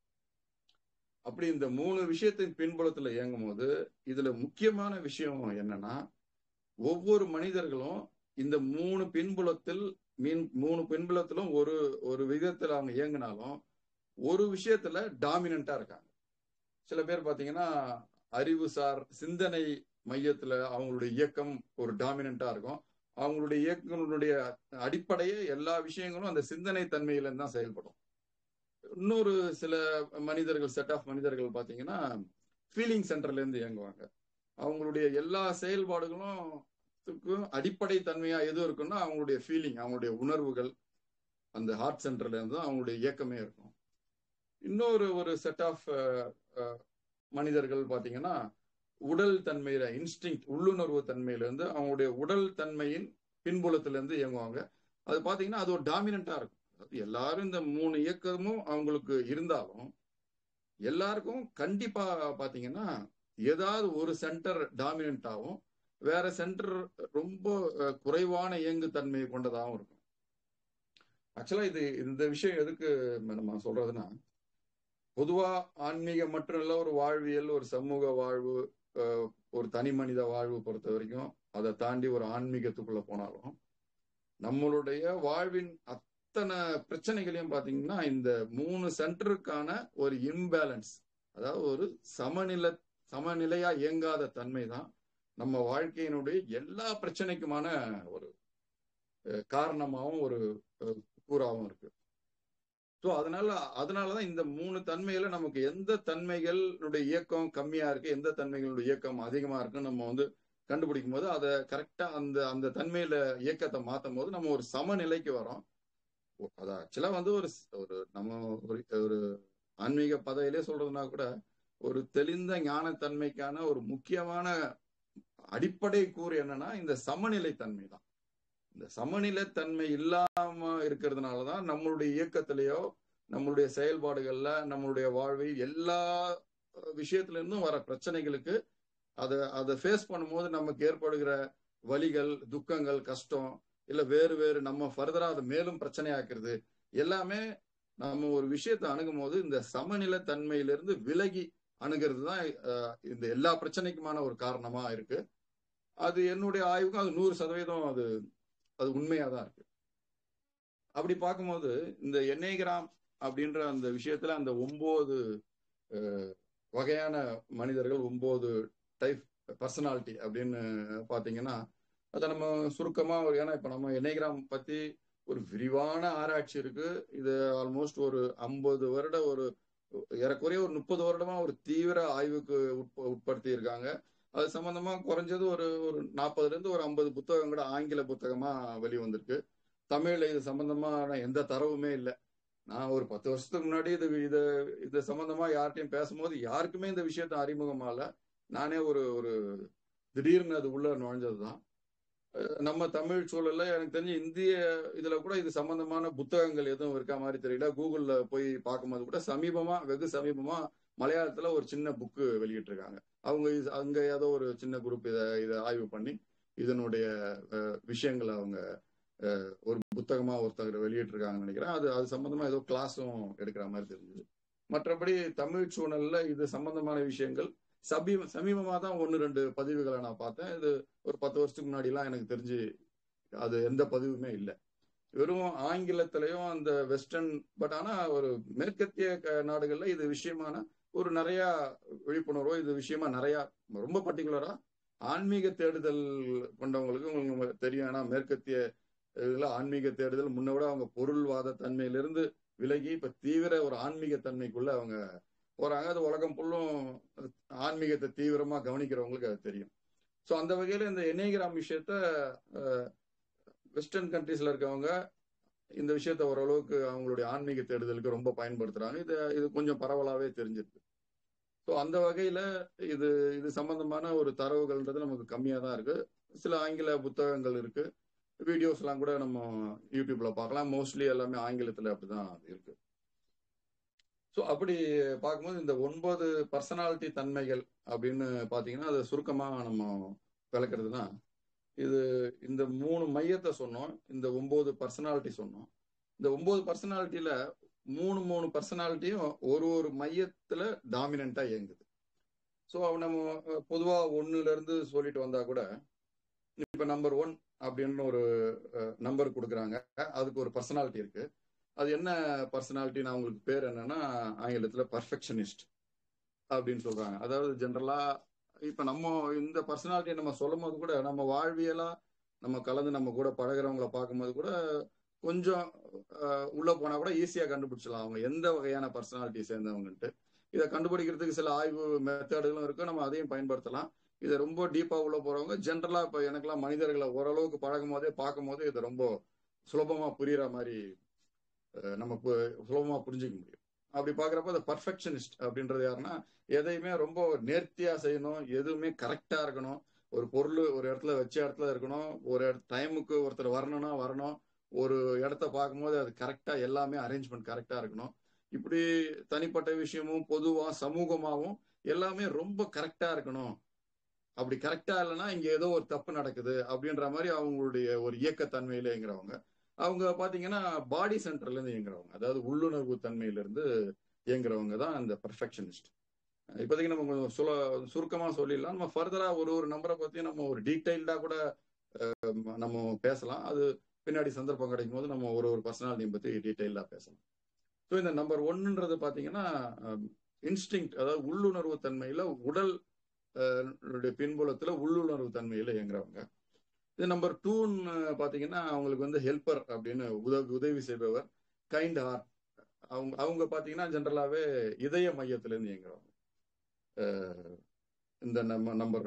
அப்படி இந்த 3 விஷயத்தின் பின்புலத்துல இயங்கும் போது இதுல முக்கியமான விஷயம் என்னன்னா, ஒவ்வொரு மனிதர்களும் இந்த 3 பின்புலத்திலும் ஒரு விதத்துல அவங்க இயங்கினாலும் ஒரு விஷயத்துல டாமினண்டா இருக்காங்க. சில பேர் பாத்தீங்கன்னா அறிவுசார் சிந்தனை மையத்துல அவங்களுடைய இயக்கம் ஒரு டாமினண்டா இருக்கும். அவங்களுடைய இயக்கங்களுடைய அடிப்படையே எல்லா விஷயங்களும் அந்த சிந்தனை தன்மையில தான் செயல்படும். இன்னொரு சில மனிதர்கள், செட் ஆஃப் மனிதர்கள் பாத்தீங்கன்னா ஃபீலிங் சென்டர்ல இருந்து இயங்குவாங்க. அவங்களுடைய எல்லா செயல்பாடுகளும் அடிப்படை தன்மையா எது இருக்குன்னா அவங்களுடைய ஃபீலிங், அவங்களுடைய உணர்வுகள், அந்த ஹார்ட் சென்டர்ல இருந்து அவங்களுடைய இயக்கமே இருக்கும். இன்னொரு செட் ஆஃப் மனிதர்கள் பாத்தீங்கன்னா உடல் தன்மையில இன்ஸ்டிங், உள்ளுணர்வு தன்மையில இருந்து அவங்களுடைய உடல் தன்மையின் பின்புலத்துல இருந்து இயங்குவாங்க. அது பாத்தீங்கன்னா அது ஒரு டாமினண்டா இருக்கும். எல்லாரும் இந்த 3 இயக்கமும் அவங்களுக்கு இருந்தாலும் எல்லாருக்கும் கண்டிப்பா பாத்தீங்கன்னா ஏதாவது ஒரு சென்டர் டாமினன்ட் ஆகும், வேற சென்டர் ரொம்ப குறைவான இயங்கு தன்மையை கொண்டதாகவும் இருக்கும். ஆக்சுவலா இந்த விஷயம் எதுக்கு நம்ம சொல்றதுன்னா, பொதுவா ஆன்மீகம் மட்டும் இல்ல, ஒரு வாழ்வியல், ஒரு சமூக வாழ்வு, ஒரு தனி மனித வாழ்வு பொறுத்த வரைக்கும், அதை தாண்டி ஒரு ஆன்மீகத்துக்குள்ள போனாலும் நம்மளுடைய வாழ்வின் அத்தனை பிரச்சனைகளையும் பாத்தீங்கன்னா இந்த 3 சென்டருக்கான ஒரு இம்பேலன்ஸ், அதாவது ஒரு சமநிலையா இயங்காத தன்மை தான் நம்ம வாழ்க்கையினுடைய எல்லா பிரச்சனைக்குமான ஒரு காரணமாகவும் ஒரு கூறாகவும் இருக்கு. ஸோ அதனாலதான் இந்த 3 தன்மையில நமக்கு எந்த தன்மைகளுடைய இயக்கம் கம்மியா இருக்கு, எந்த தன்மைகளுடைய இயக்கம் அதிகமா இருக்குன்னு நம்ம வந்து கண்டுபிடிக்கும் போது அதை கரெக்டா அந்த அந்த தன்மையில இயக்கத்தை மாத்தும் போது நம்ம ஒரு சமநிலைக்கு வரோம். அது ஆக்சுவலா வந்து ஒரு ஒரு நம்ம ஒரு ஆன்மீக பதையிலே சொல்றதுனா கூட ஒரு தெளிந்த ஞானத்தன்மைக்கான ஒரு முக்கியமான அடிப்படை கூறு என்னன்னா இந்த சமநிலை தன்மை தான். இந்த சமநிலைத்தன்மை இல்லாம இருக்கிறதுனாலதான் நம்மளுடைய இயக்கத்திலேயோ நம்மளுடைய செயல்பாடுகள்ல நம்மளுடைய வாழ்வில் எல்லா விஷயத்துல இருந்தும் வர பிரச்சனைகளுக்கு அதை ஃபேஸ் பண்ணும்போது நமக்கு ஏற்படுகிற வலிகள், துக்கங்கள், கஷ்டம், இல்ல வேறு வேறு நம்ம ஃபர்தரா அதை மேலும் பிரச்சனையாக்குறது எல்லாமே நம்ம ஒரு விஷயத்தை அணுகும் போது இந்த சமநிலை தன்மையிலிருந்து விலகி அணுகிறது தான் இந்த எல்லா பிரச்சனைக்குமான ஒரு காரணமா இருக்கு. அது என்னுடைய ஆய்வுக்கும் அது 100% அது உண்மையா தான் இருக்கு. அப்படி பார்க்கும்போது இந்த என்நேகிராம் அப்படின்ற அந்த விஷயத்துல அந்த 9 வகையான மனிதர்கள், 9 டைப் பர்சனாலிட்டி அப்படின்னு பாத்தீங்கன்னா அதை நம்ம சுருக்கமா ஏன்னா இப்ப நம்ம என்நேகிராம் பத்தி ஒரு விரிவான ஆராய்ச்சி இருக்கு. இது ஆல்மோஸ்ட் ஒரு 50 வருட ஒரு ஏறக்குறைய ஒரு 30 வருடமா ஒரு தீவிர ஆய்வுக்கு உட்படுத்தி இருக்காங்க. அது சம்பந்தமா குறைஞ்சது ஒரு 40ல இருந்து ஒரு 50 புத்தகம் கூட ஆங்கில புத்தகமா வெளிவந்திருக்கு. தமிழ்ல இது சம்பந்தமான எந்த தரவுமே இல்லை. நான் ஒரு 10 வருஷத்துக்கு முன்னாடி இது சம்பந்தமா யார்கிட்டையும் பேசும்போது யாருக்குமே இந்த விஷயத்த அறிமுகமா இல்ல. நானே ஒரு திடீர்னு அது உள்ள நுழைஞ்சதுதான். நம்ம தமிழ் சூழல்ல எனக்கு தெரிஞ்சு இந்திய இதுல கூட இது சம்பந்தமான புத்தகங்கள் எதுவும் இருக்க மாதிரி தெரியல. கூகுள்ல போய் பார்க்கும்போது கூட வெகு சமீபமா மலையாளத்துல ஒரு சின்ன புக்கு வெளியிட்டிருக்காங்க. அங்க ஏதோ ஒரு சின்ன குரூப் இதை ஆய்வு பண்ணி இதனுடைய விஷயங்களை அவங்க ஒரு புத்தகமா ஒருத்தர் வெளியிட்டிருக்காங்கன்னு நினைக்கிறேன். அது சம்பந்தமா ஏதோ கிளாஸும் எடுக்கிற மாதிரி தெரிஞ்சது. மற்றபடி தமிழ் சூழல்ல இது சம்பந்தமான விஷயங்கள் சமீபமா தான் 1-2 பதிவுகளை நான் பார்த்தேன். இது ஒரு 10 வருஷத்துக்கு முன்னாடி எல்லாம் எனக்கு தெரிஞ்சு அது எந்த பதிவுமே இல்லை. வெறும் ஆங்கிலத்திலையும் அந்த வெஸ்டர்ன் ஆனா ஒரு மேற்கத்திய நாடுகள்ல இது விஷயமான ஒரு நிறைய விழிப்புணர்வோ இது விஷயமா நிறைய ரொம்ப பர்டிகுலரா ஆன்மீக தேடுதல் கொண்டவங்களுக்கு உங்களுக்கு தெரியும். ஏன்னா மேற்கத்திய இதுல ஆன்மீக தேடுதல் முன்ன விட அவங்க பொருள்வாத தன்மையிலிருந்து விலகி இப்ப தீவிர ஒரு ஆன்மீக தன்மைக்குள்ள அவங்க போறாங்க. அது உலகம் ஃபுல்லும் ஆன்மீகத்தை தீவிரமா கவனிக்கிறவங்களுக்கு அது தெரியும். ஸோ அந்த வகையில இந்த என்நேகிராம் விஷயத்த வெஸ்டர்ன் கண்ட்ரீஸ்ல இருக்கவங்க இந்த விஷயத்த ஓரளவுக்கு அவங்களுடைய ஆன்மீக தேடுதலுக்கு ரொம்ப பயன்படுத்துறாங்க. இது கொஞ்சம் பரவலாவே தெரிஞ்சிருக்கு. ஸோ அந்த வகையில இது சம்பந்தமான ஒரு தரவுகள்ன்றது நமக்கு கம்மியா தான் இருக்கு. சில ஆங்கில புத்தகங்கள் இருக்கு, வீடியோஸ் எல்லாம் கூட நம்ம யூடியூப்ல பார்க்கலாம். மோஸ்ட்லி எல்லாமே ஆங்கிலத்துல அப்படிதான் இருக்கு. ஸோ அப்படி பார்க்கும்போது இந்த 9 பர்சனாலிட்டி தன்மைகள் அப்படின்னு பாத்தீங்கன்னா அதை சுருக்கமா நம்ம விளக்குறதுனா இந்த 3 மையத்தை சொன்னோம், இந்த 9 பர்சனாலிட்டி சொன்னோம். இந்த 9 பர்சனாலிட்டியில 3 பர்சனாலிட்டியும் ஒரு மையத்துல டாமினண்டா இயங்குது. ஸோ நம்ம பொதுவா 1ல இருந்து சொல்லிட்டு வந்தா கூட இப்ப நம்பர் 1 அப்படின்னு ஒரு நம்பர் கொடுக்குறாங்க. அதுக்கு ஒரு பர்சனாலிட்டி இருக்கு. அது என்ன பர்சனாலிட்டி? நான் உங்களுக்கு பேர் என்னன்னா ஆங்கிலத்துல பர்ஃபெக்ஷனிஸ்ட் அப்படின்னு சொல்றாங்க. அதாவது ஜென்ரலா இப்ப நம்ம இந்த பர்சனாலிட்டியை நம்ம சொல்லும் போது கூட நம்ம வாழ்வியலா நம்ம கலந்து நம்ம கூட பழகிறவங்களை பார்க்கும்போது கூட கொஞ்சம் உள்ள போனா கூட ஈஸியா கண்டுபிடிச்சலாம் அவங்க எந்த வகையான பர்சனாலிட்டி சேர்ந்தவங்கன்ட்டு. இதை கண்டுபிடிக்கிறதுக்கு சில ஆய்வு மெத்தடுகளும் இருக்கு, நம்ம அதையும் பயன்படுத்தலாம். இதை ரொம்ப டீப்பா உள்ள போறவங்க ஜென்ரலா இப்ப எனக்கெல்லாம் மனிதர்களை ஓரளவுக்கு பழகும் போதே பார்க்கும் போது இதை ரொம்ப சுலபமா புரியுற மாதிரி நம்ம சுலபமா புரிஞ்சுக்க முடியும். அப்படி பாக்குறப்ப அந்த பர்ஃபெக்ஷனிஸ்ட் அப்படின்றது யாருன்னா எதையுமே ரொம்ப நேர்த்தியா செய்யணும், எதுவுமே கரெக்டா இருக்கணும், ஒரு பொருள் ஒரு இடத்துல வச்ச இடத்துல இருக்கணும், ஒரு டைமுக்கு ஒருத்தர் வரணும், ஒரு இடத்த பார்க்கும்போது அது கரெக்டா எல்லாமே அரேஞ்ச்மெண்ட் கரெக்டா இருக்கணும். இப்படி தனிப்பட்ட விஷயமும் பொதுவா சமூகமாவும் எல்லாமே ரொம்ப கரெக்டா இருக்கணும். அப்படி கரெக்டா இல்லைன்னா இங்க ஏதோ ஒரு தப்பு நடக்குது அப்படின்ற மாதிரி அவங்களுடைய ஒரு இயக்கத்தன்மையில இயங்குறவங்க. அவங்க பாத்தீங்கன்னா பாடி சென்டர்ல இருந்து இயங்குறவங்க, அதாவது உள்ளுணர்வு தன்மையில இருந்து இயங்குறவங்க தான் அந்த பர்ஃபெக்ஷனிஸ்ட். இப்போதைக்கு நம்ம கொஞ்சம் சுருக்கமா சொல்லிடலாம். நம்ம ஃபர்தரா ஒரு நம்பரை பத்தி நம்ம ஒரு டீடைல்டா கூட நம்ம பேசலாம். அது பின்னாடி சந்தர்ப்பம் கிடைக்கும் போது நம்ம ஒரு பர்சனாலிட்டியை பத்தி டீடைல்டா பேசலாம். ஸோ இந்த நம்பர் 1ன்றது பாத்தீங்கன்னா இன்ஸ்டிங், அதாவது உள்ளுணர்வு தன்மையில உடல் பின்புலத்துல உள்ளுணர்வு தன்மையில இயங்குறவங்க. இது நம்பர் 2ன்னு பாத்தீங்கன்னா அவங்களுக்கு வந்து ஹெல்பர் அப்படின்னு உதவி செய்பவர், கைண்ட் ஹார்ட் அவங்க பாத்தீங்கன்னா ஜென்ரலாவே இதய மையத்துல இருந்து இயங்குறவங்க. இந்த நம்பர்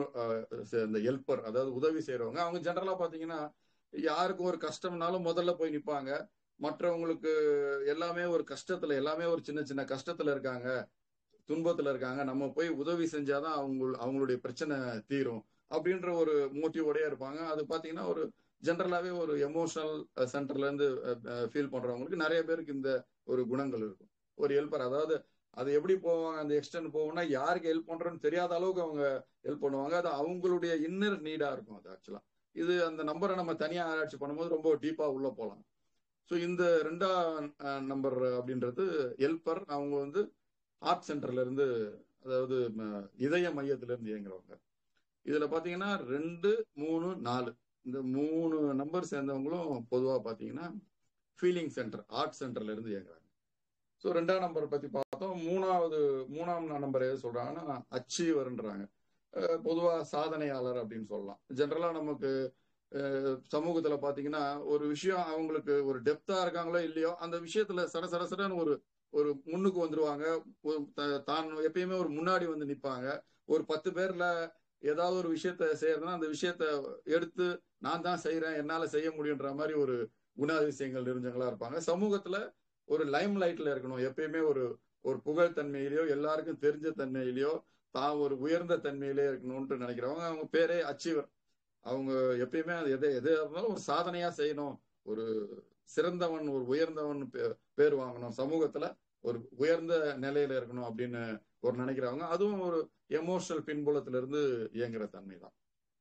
2 இந்த ஹெல்ப்பர், அதாவது உதவி செய்யறவங்க, அவங்க ஜென்ரலா பாத்தீங்கன்னா யாருக்கும் ஒரு கஷ்டம்னாலும் முதல்ல போய் நிப்பாங்க. மற்றவங்களுக்கு எல்லாமே ஒரு கஷ்டத்துல, எல்லாமே ஒரு சின்ன சின்ன கஷ்டத்துல இருக்காங்க, துன்பத்துல இருக்காங்க, நம்ம போய் உதவி செஞ்சாதான் அவங்களுடைய பிரச்சனை தீரும் அப்படின்ற ஒரு மோட்டிவோடய இருப்பாங்க. அது பாத்தீங்கன்னா ஒரு ஜென்ரலாவே ஒரு எமோஷனல் சென்டர்ல இருந்து ஃபீல் பண்றவங்களுக்கு நிறைய பேருக்கு இந்த ஒரு குணங்கள் இருக்கும். ஒரு ஹெல்ப்பர், அதாவது அது எப்படி போவாங்க, அந்த எக்ஸ்டென்ட் போவோம்னா யாருக்கு ஹெல்ப் பண்றோன்னு தெரியாத அளவுக்கு அவங்க ஹெல்ப் பண்ணுவாங்க. அது அவங்களுடைய இன்னர் நீடா இருக்கும். அது ஆக்சுவலா இது அந்த நம்பரை நம்ம தனியா ஆராய்ச்சி பண்ணும்போது ரொம்ப டீப்பா உள்ள போலாம். ஸோ இந்த 2ஆம் நம்பர் அப்படின்றது ஹெல்ப்பர். அவங்க வந்து ஹார்ட் சென்டர்ல இருந்து, அதாவது இதய மையத்துல இருந்து இயங்குறவங்க. இதுல பாத்தீங்கன்னா 2, 3, 4 இந்த 3 நம்பர் சேர்ந்தவங்களும் பொதுவா பாத்தீங்கன்னா ஃபீலிங் சென்டர், ஹார்ட் சென்டர்ல இருந்து இயங்குறாங்க. ஸோ 2ஆம் நம்பர் பத்தி பார்த்தோம். மூணாம் நம்பர் எது சொல்றாங்கன்னா அச்சீவர்ன்றாங்க. பொதுவா சாதனையாளர் அப்படின்னு சொல்லலாம். ஜென்ரலா நமக்கு சமூகத்துல பாத்தீங்கன்னா ஒரு விஷயம் அவங்களுக்கு ஒரு டெப்தா இருக்காங்களோ இல்லையோ, அந்த விஷயத்துல சடசடன்னு ஒரு முன்னுக்கு வந்துருவாங்க. தான் எப்பயுமே ஒரு முன்னாடி வந்து நிப்பாங்க. ஒரு 10 பேர்ல ஏதாவது ஒரு விஷயத்த செய்யறதுன்னா அந்த விஷயத்த எடுத்து நான் தான் செய்யறேன், என்னால செய்ய முடியுன்ற மாதிரி ஒரு குணாதிசயங்கள் நிறைஞ்சவங்களா இருப்பாங்க. சமூகத்துல ஒரு லைம் லைட்ல இருக்கணும், எப்பயுமே ஒரு புகழ் தன்மையிலயோ, எல்லாருக்கும் தெரிஞ்ச தன்மையிலயோ, தான் ஒரு உயர்ந்த தன்மையிலே இருக்கணும்னு நினைக்கிறவங்க, அவங்க பேரே அச்சீவர். அவங்க எப்பயுமே அது எதை இருந்தாலும் ஒரு சாதனையா செய்யணும், ஒரு சிறந்தவன், ஒரு உயர்ந்தவன் பேர் வாங்கணும், சமூகத்துல ஒரு உயர்ந்த நிலையில இருக்கணும் அப்படின்னு ஒரு நினைக்கிறவங்க. அதுவும் ஒரு எமோஷனல் பின்புலத்துல இருந்து இயங்குற தன்மை தான்.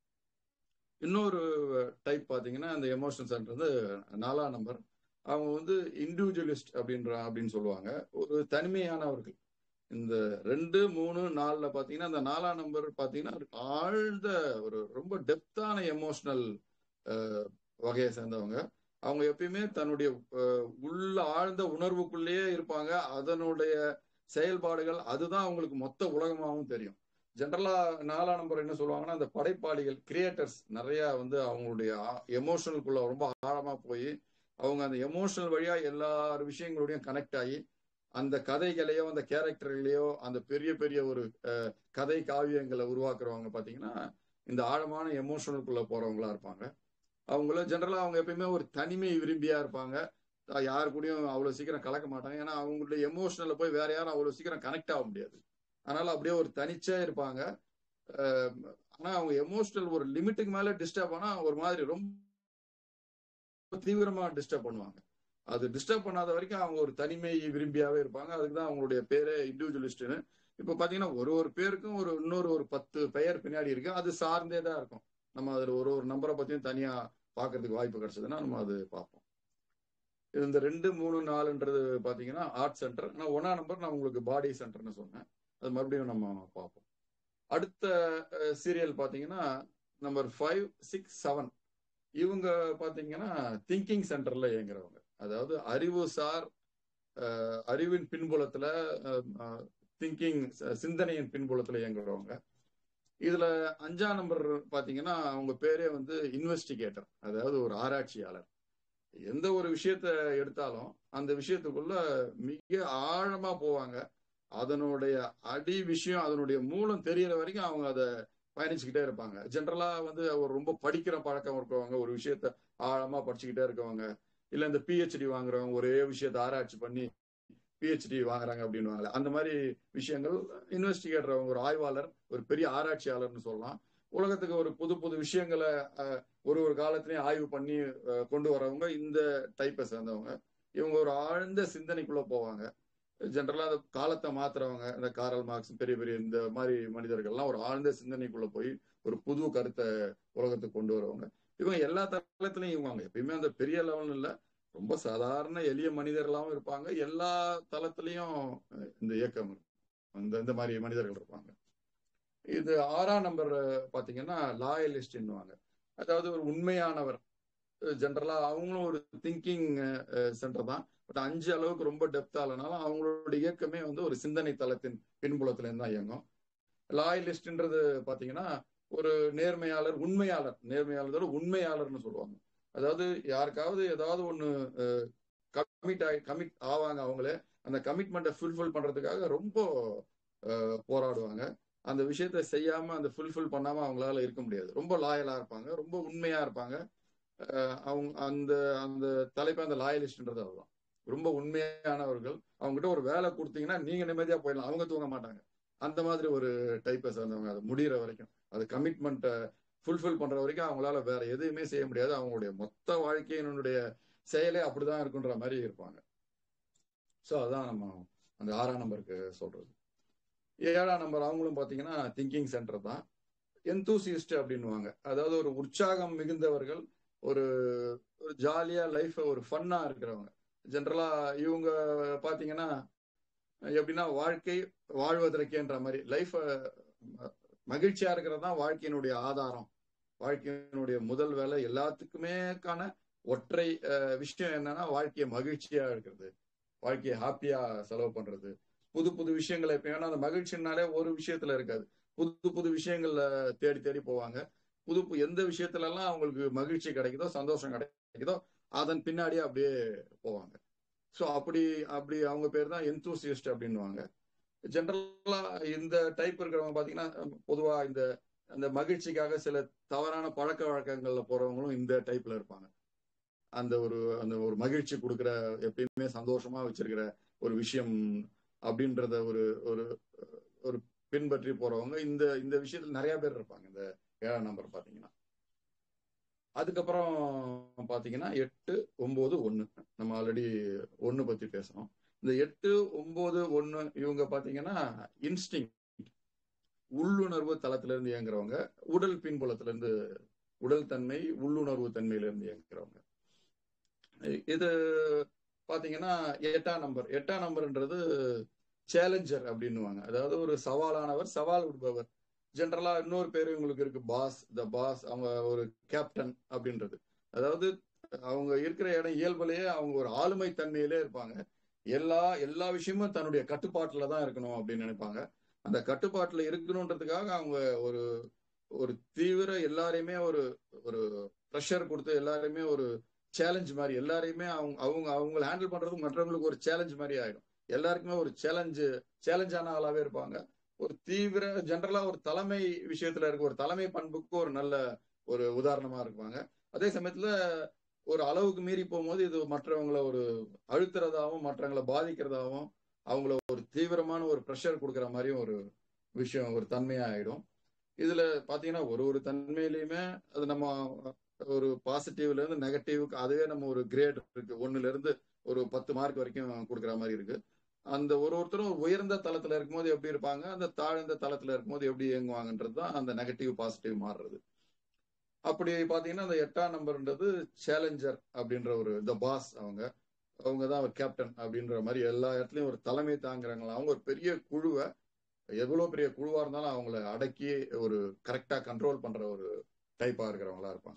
இன்னொரு டைப் பாத்தீங்கன்னா அந்த எமோஷனல் சென்டர் வந்து 4ஆம் நம்பர். அவங்க வந்து இண்டிவிஜுவலிஸ்ட் அப்படின்னு சொல்லுவாங்க. ஒரு தனிமையானவர்கள். இந்த 2, 3, 4ல பாத்தீங்கன்னா அந்த 4ஆம் நம்பர் பாத்தீங்கன்னா ஆழ்ந்த ஒரு ரொம்ப டெப்தான எமோஷனல் வகையை சேர்ந்தவங்க. அவங்க எப்பயுமே தன்னுடைய உள்ள ஆழ்ந்த உணர்வுக்குள்ளேயே இருப்பாங்க. அதனுடைய செயல்பாடுகள் அதுதான் அவங்களுக்கு மொத்த உலகமாகவும் தெரியும். ஜென்ரலா 4ஆம் நம்பர் என்ன சொல்லுவாங்கன்னா, அந்த படைப்பாளிகள், கிரியேட்டர்ஸ் நிறைய வந்து அவங்களுடைய எமோஷனலுக்குள்ள ரொம்ப ஆழமா போய் அவங்க அந்த எமோஷனல் வழியா எல்லா விஷயங்களோடையும் கனெக்ட் ஆகி அந்த கதைகளையோ அந்த கேரக்டர்களையோ அந்த பெரிய பெரிய ஒரு கதை காவியங்களை உருவாக்குறவங்க பாத்தீங்கன்னா இந்த ஆழமான எமோஷனலுக்குள்ள போறவங்களா இருப்பாங்க. அவங்கள ஜென்ரலா அவங்க எப்பயுமே ஒரு தனிமை விரும்பியா இருப்பாங்க. யாரு கூடயும் அவ்வளவு சீக்கிரம் கலக்க மாட்டாங்க. ஏன்னா அவங்களுடைய எமோஷனல்ல போய் வேற யாரும் அவ்வளவு சீக்கிரம் கனெக்ட் ஆக முடியாது. அதனால அப்படியே ஒரு தனிச்சே இருப்பாங்க. ஆனா அவங்க எமோஷனல் ஒரு லிமிட்டுக்கு மேல டிஸ்டர்ப் ஆனா ஒரு மாதிரி ரொம்ப தீவிரமா டிஸ்டர்ப் பண்ணுவாங்க. அது டிஸ்டர்ப் பண்ணாத வரைக்கும் அவங்க ஒரு தனிமை விரும்பியாவே இருப்பாங்க. அதுக்குதான் அவங்களுடைய பேரே இண்டிவிஜுவலிஸ்ட்னு. இப்ப பாத்தீங்கன்னா ஒரு பேருக்கும் இன்னொரு 10 பெயர் பின்னாடி இருக்கு. அது சார்ந்தே தான் இருக்கும். நம்ம அதுல ஒரு நம்பரை பத்தியும் தனியா பாக்குறதுக்கு வாய்ப்பு கிடைச்சதுன்னா நம்ம அது பார்ப்போம். இந்த 2, 3, 4ன்றது பாத்தீங்கன்னா ஆர்ட் சென்டர். ஆனா 1ஆம் நம்பர் நான் உங்களுக்கு பாடி சென்டர்னு சொன்னேன். அது மறுபடியும் நம்ம பார்ப்போம். அடுத்த சீரியல் பாத்தீங்கன்னா நம்பர் 5, 6, 7 இவங்க பாத்தீங்கன்னா திங்கிங் சென்டர்ல இயங்குறவங்க. அதாவது அறிவின் பின்புலத்துல, திங்கிங் சிந்தனையின் பின்புலத்துல இயங்குறவங்க. இதுல 5ஆம் நம்பர் பாத்தீங்கன்னா அவங்க பேரே வந்து இன்வெஸ்டிகேட்டர், அதாவது ஒரு ஆராய்ச்சியாளர். எந்த ஒரு விஷயத்த எடுத்தாலும் அந்த விஷயத்துக்குள்ள மிக ஆழமா போவாங்க. அதனுடைய அடி விஷயம், அதனுடைய மூலம் தெரியற வரைக்கும் அவங்க அதை பயணிச்சுக்கிட்டே இருப்பாங்க. ஜென்ரலா வந்து அவர் ரொம்ப படிக்கிற பழக்கம் இருக்கவங்க, ஒரு விஷயத்த ஆழமா படிச்சுக்கிட்டே இருக்கவங்க, இல்ல இந்த பிஹெச்டி வாங்குறவங்க, ஒரே விஷயத்த ஆராய்ச்சி பண்ணி பிஹெச்டி வாங்குறாங்க அப்படின்வாங்க. அந்த மாதிரி விஷயங்கள் இன்வெஸ்டிகேட்டர், அவங்க ஒரு ஆய்வாளர், ஒரு பெரிய ஆராய்ச்சியாளர்னு சொல்லலாம். உலகத்துக்கு ஒரு புது விஷயங்களை ஒரு காலத்திலையும் ஆய்வு பண்ணி கொண்டு வரவங்க இந்த டைப்பை சேர்ந்தவங்க. இவங்க ஒரு ஆழ்ந்த சிந்தனைக்குள்ள போவாங்க. ஜென்ரலா அந்த காலத்தை மாத்துறவங்க, இந்த காரல் மார்க்ஸ், பெரிய பெரிய இந்த மாதிரி மனிதர்கள்லாம் ஒரு ஆழ்ந்த சிந்தனைக்குள்ள போய் ஒரு புது கருத்தை உலகத்துக்கு கொண்டு வரவங்க. இவங்க எல்லா தளத்திலையும் இவங்க எப்பயுமே அந்த பெரிய லெவல் இல்ல, ரொம்ப சாதாரண எளிய மனிதர்களாகவும் இருப்பாங்க. எல்லா தளத்திலையும் இந்த இயக்கம் இந்த மாதிரி மனிதர்கள் இருப்பாங்க. இது 6ஆம் நம்பர் பாத்தீங்கன்னா லாயலிஸ்ட்ன்னுவாங்க. அதாவது ஒரு உண்மையானவர். ஜென்ரலா அவங்களும் ஒரு திங்கிங் சென்டர் தான். பட் 5 அளவுக்கு ரொம்ப டெப்தா இல்லைனாலும் அவங்களோட இயக்கமே வந்து ஒரு சிந்தனை தளத்தின் பின்புலத்துல இருந்தா இயங்கும். லாயலிஸ்ட்ன்றது பாத்தீங்கன்னா ஒரு நேர்மையாளர், உண்மையாளர்னு சொல்லுவாங்க. அதாவது யாருக்காவது ஏதாவது ஒண்ணு கமிட் ஆவாங்க. அவங்களே அந்த கமிட்மெண்ட்டை ஃபுல்ஃபில் பண்றதுக்காக ரொம்ப போராடுவாங்க. அந்த விஷயத்த செய்யாம அந்த ஃபுல்ஃபில் பண்ணாம அவங்களால இருக்க முடியாது. ரொம்ப லாயலா இருப்பாங்க, ரொம்ப உண்மையா இருப்பாங்க. அவங்க அந்த அந்த தலைப்பு அந்த லாயலிஸ்ட்ன்றது அதுதான். ரொம்ப உண்மையானவர்கள். அவங்ககிட்ட ஒரு வேலை கொடுத்தீங்கன்னா நீங்க நிம்மதியா போயிடலாம், அவங்க தூங்க மாட்டாங்க. அந்த மாதிரி ஒரு டைப்பை சேர்ந்தவங்க. அது முடிகிற வரைக்கும், அது கமிட்மெண்ட்டை ஃபுல்ஃபில் பண்ற வரைக்கும் அவங்களால வேற எதுவுமே செய்ய முடியாது. அவங்களுடைய மொத்த வாழ்க்கையினுடைய செயலே அப்படிதான் இருக்குன்ற மாதிரி இருப்பாங்க. ஸோ அதான் நம்ம அந்த 6ஆம் நம்பருக்கு சொல்றது. 7ஆம் நம்பர் அவங்களும் பாத்தீங்கன்னா திங்கிங் சென்டர் தான். எந்தூசியஸ்ட் அப்படின்னுவாங்க. அதாவது ஒரு உற்சாகம் மிகுந்தவர்கள், ஒரு ஒரு ஜாலியா லைஃப் ஒரு ஃபன்னா இருக்கிறவங்க. ஜென்ரலா இவங்க பாத்தீங்கன்னா எப்படின்னா வாழ்க்கை வாழ்வதற்கேன்ற மாதிரி லைஃப் மகிழ்ச்சியா இருக்கிறது தான் வாழ்க்கையினுடைய ஆதாரம். வாழ்க்கையினுடைய முதல் வேலை எல்லாத்துக்குமேக்கான ஒற்றை விஷயம் என்னன்னா வாழ்க்கையை மகிழ்ச்சியா இருக்கிறது, வாழ்க்கையை ஹாப்பியா செலவு பண்றது, புது புது விஷயங்களை. இப்ப ஏன்னா அந்த மகிழ்ச்சினாலே ஒரு விஷயத்துல இருக்காது, புது புது விஷயங்கள்ல தேடி தேடி போவாங்க. எந்த விஷயத்துல எல்லாம் அவங்களுக்கு மகிழ்ச்சி கிடைக்குதோ, சந்தோஷம் கிடைக்குதோ, அதன் பின்னாடியே அப்படியே போவாங்க. ஸோ அப்படி அப்படி அவங்க பேர் தான் எந்தூசியஸ்ட் அப்படின்னுவாங்க. ஜென்ரலா இந்த டைப் இருக்கிறவங்க பாத்தீங்கன்னா பொதுவா இந்த அந்த மகிழ்ச்சிக்காக சில தவறான பழக்க வழக்கங்கள்ல போறவங்களும் இந்த டைப்ல இருப்பாங்க. அந்த ஒரு மகிழ்ச்சி கொடுக்குற, எப்பயுமே சந்தோஷமா வச்சிருக்கிற ஒரு விஷயம் அப்படின்றத ஒரு ஒரு ஒரு பின்பற்றி போறவங்க இந்த இந்த விஷயத்துல நிறைய பேர் இருப்பாங்க இந்த 7ஆம் நம்பர் பாத்தீங்கன்னா. அதுக்கப்புறம் பாத்தீங்கன்னா 8, 9, 1. நம்ம ஆல்ரெடி 1 பத்தி பேசணும். இந்த 8, 9, 1 இவங்க பாத்தீங்கன்னா இன்ஸ்டிங், உள்ளுணர்வு தளத்துல இருந்து இயங்குறவங்க. உடல் பின்புலத்துல இருந்து, உடல் தன்மை உள்ளுணர்வு தன்மையில இருந்து இயங்குறவங்க. இது பாத்தீங்கன்னா 8ஆம் நம்பர். 8ஆம் நம்பர்ன்றது சேலஞ்சர் அப்படின்னுவாங்க. அதாவது ஒரு சவாலானவர், சவால் விடுபவர். ஜென்ரலா இன்னொரு பேரு இவங்களுக்கு இருக்கு, பாஸ், த பாஸ். அவங்க ஒரு கேப்டன் அப்படின்றது. அதாவது அவங்க இருக்கிற இடம் இயல்புலயே அவங்க ஒரு ஆளுமை தன்மையிலே இருப்பாங்க. எல்லா விஷயமும் தன்னுடைய கட்டுப்பாட்டுல தான் இருக்கணும் அப்படின்னு நினைப்பாங்க. அந்த கட்டுப்பாட்டுல இருக்கணும்ன்றதுக்காக அவங்க ஒரு ஒரு தீவிர, எல்லாரையுமே ஒரு ஒரு ப்ரெஷர் கொடுத்து, எல்லாரையுமே ஒரு சேலஞ்ச் மாதிரி, எல்லாரையுமே அவங்களை ஹேண்டில் பண்றது மற்றவங்களுக்கு ஒரு சேலஞ்ச் மாதிரி ஆயிடும். எல்லாருக்குமே ஒரு சேலஞ்சான ஆளாவே இருப்பாங்க. ஒரு தீவிர, ஜென்ரலா ஒரு தலைமை விஷயத்துல இருக்க ஒரு தலைமை பண்புக்கு ஒரு நல்ல ஒரு உதாரணமா இருப்பாங்க. அதே சமயத்துல ஒரு அளவுக்கு மீறி போகும்போது இது மற்றவங்களை ஒரு அழுத்துறதாவும், மற்றவங்களை பாதிக்கிறதாவும், அவங்கள ஒரு தீவிரமான ஒரு ப்ரெஷர் கொடுக்குற மாதிரியும் ஒரு விஷயம், ஒரு தன்மையா ஆயிடும். இதுல பாத்தீங்கன்னா ஒரு தன்மையிலுமே அது நம்ம ஒரு பாசிட்டிவ்ல இருந்து நெகட்டிவ்க்கு அதுவே நம்ம ஒரு கிரேட் இருக்கு. 1ல இருந்து ஒரு 10 மார்க் வரைக்கும் கொடுக்குற மாதிரி இருக்கு. அந்த ஒருத்தரும் உயர்ந்த தளத்துல இருக்கும்போது எப்படி இருப்பாங்க, அந்த தாழ்ந்த தளத்துல இருக்கும்போது எப்படி இயங்குவாங்கன்றது தான் அந்த நெகட்டிவ் பாசிட்டிவ் மாறுறது. அப்படி பாத்தீங்கன்னா அந்த 8ஆம் நம்பர்ன்றது சேலஞ்சர் அப்படின்ற ஒரு த பாஸ். அவங்க தான் ஒரு கேப்டன் அப்படின்ற மாதிரி எல்லா இடத்துலயும் ஒரு தலைமை தாங்குறாங்களா. அவங்க ஒரு பெரிய குழுவை, எவ்வளவு பெரிய குழுவா இருந்தாலும் அவங்கள அடக்கி ஒரு கரெக்டா கண்ட்ரோல் பண்ற ஒரு டைப்பா இருக்கிறவங்களா இருப்பாங்க.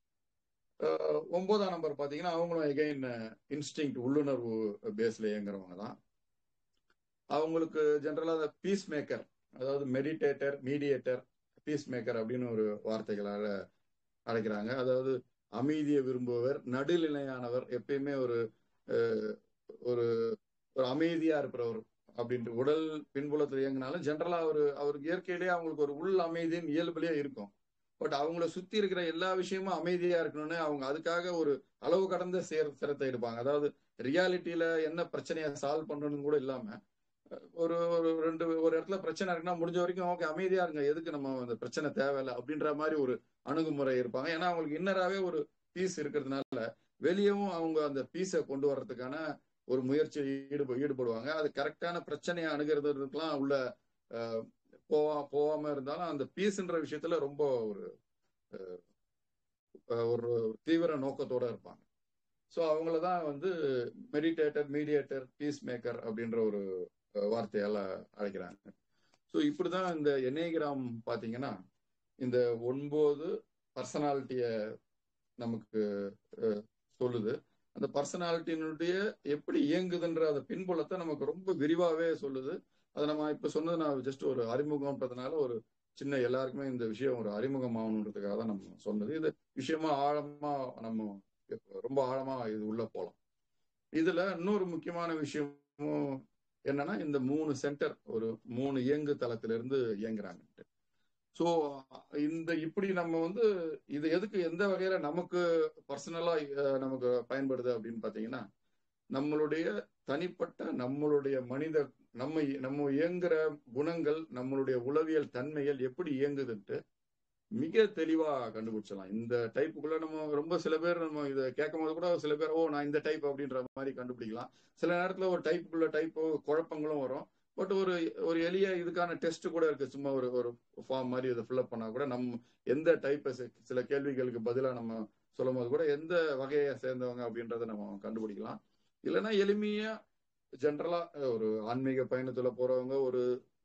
9ஆம் நம்பர் பாத்தீங்கன்னா அவங்களும் எகைன் இன்ஸ்டிங், உள்ளுணர்வு பேஸ்ல இயங்குறவங்க தான். அவங்களுக்கு ஜென்ரலா பீஸ் மேக்கர், அதாவது மெடிடேட்டர், மீடியேட்டர், பீஸ் மேக்கர் அப்படின்னு ஒரு வார்த்தைகளால அழைக்கிறாங்க. அதாவது அமைதியை விரும்புபவர், நடுநிலையானவர், எப்பயுமே ஒரு ஒரு ஒரு அமைதியா இருக்கிறவர் அப்படின்ட்டு. உடல் பின்புலத்தில் இயங்கினாலும் ஜென்ரலா அவருக்கு இயற்கையிலேயே அவங்களுக்கு ஒரு உள் அமைதியின் இயல்புலயே இருக்கும். பட் அவங்கள சுத்தி இருக்கிற எல்லா விஷயமும் அமைதியா இருக்கணும்னு அவங்க அதுக்காக ஒரு அளவு கடந்த சிரத்தை எடுப்பாங்க. அதாவது ரியாலிட்டியில என்ன பிரச்சனையை சால்வ் பண்ணணும்னு கூட இல்லாம ஒரு இடத்துல பிரச்சனை இருக்குன்னா முடிஞ்ச வரைக்கும் ஓகே அமைதியா இருங்க, எதுக்கு நம்ம அந்த பிரச்சனை தேவையில்லை அப்படின்ற மாதிரி ஒரு அணுகுமுறை இருப்பாங்க. ஏன்னா அவங்களுக்கு இன்னராவே ஒரு பீஸ் இருக்கிறதுனால வெளியவும் அவங்க அந்த பீஸை கொண்டு வர்றதுக்கான ஒரு முயற்சியை ஈடுபடுவாங்க. அது கரெக்டான பிரச்சனையை அணுகிறதுக்கெல்லாம் உள்ள போகாம இருந்தாலும் அந்த பீஸ்ன்ற விஷயத்துல ரொம்ப ஒரு ஒரு தீவிர நோக்கத்தோட இருப்பாங்க. ஸோ அவங்களதான் மெடிடேட்டர், மீடியேட்டர், பீஸ் மேக்கர் அப்படின்ற ஒரு வார்த்தையால அழைக்கிறாங்க. ஸோ இப்படிதான் இந்த என்னேகிராம் பாத்தீங்கன்னா இந்த 9 பர்சனாலிட்டிய நமக்கு சொல்லுது. அந்த பர்சனாலிட்டியினுடைய எப்படி இயங்குதுன்ற அந்த பின்புலத்தை நமக்கு ரொம்ப விரிவாவே சொல்லுது. அதை நம்ம இப்ப சொன்னது நான் ஜஸ்ட் ஒரு அறிமுகம்ன்றதுனால ஒரு சின்ன, எல்லாருக்குமே இந்த விஷயம் ஒரு அறிமுகம் ஆகணுன்றதுக்காக தான் நம்ம சொன்னது. இது விஷயமா ஆழமா நம்ம ரொம்ப ஆழமா இது உள்ள போலாம். இதுல இன்னொரு முக்கியமான விஷயமும் என்னன்னா, இந்த 3 சென்டர் ஒரு 3 இயங்கு தளத்துல இருந்து இயங்குறாங்க. ஸோ இப்படி நம்ம வந்து இது எதுக்கு எந்த வகையில நமக்கு பர்சனலா நமக்கு பயன்படுது அப்படின்னு பாத்தீங்கன்னா, நம்மளுடைய தனிப்பட்ட நம்மளுடைய நம்ம இயங்குற குணங்கள், நம்மளுடைய உளவியல் தன்மைகள் எப்படி இயங்குதுன்ட்டு மிக தெளிவா கண்டுபிடிச்சலாம். இந்த டைப்புக்குள்ள நம்ம ரொம்ப சில பேர் நம்ம இதை கேட்கும் போது கூட சில பேர் நான் இந்த டைப் அப்படின்ற மாதிரி கண்டுபிடிக்கலாம். சில நேரத்துல ஒரு டைப்பு குழப்பங்களும் வரும். பட் ஒரு ஒரு எளிய இதுக்கான டெஸ்ட் கூட இருக்கு. சும்மா ஒரு ஒரு ஃபார்ம் மாதிரி இதை ஃபில்அப் பண்ணா கூட நம்ம எந்த டைப்பை சில கேள்விகளுக்கு பதிலா நம்ம சொல்லும் போது கூட எந்த வகையை சேர்ந்தவங்க அப்படின்றத நம்ம கண்டுபிடிக்கலாம். இல்லைன்னா எளிமையா ஜென்ரலா ஒரு ஆன்மீக பயணத்துல போறவங்க, ஒரு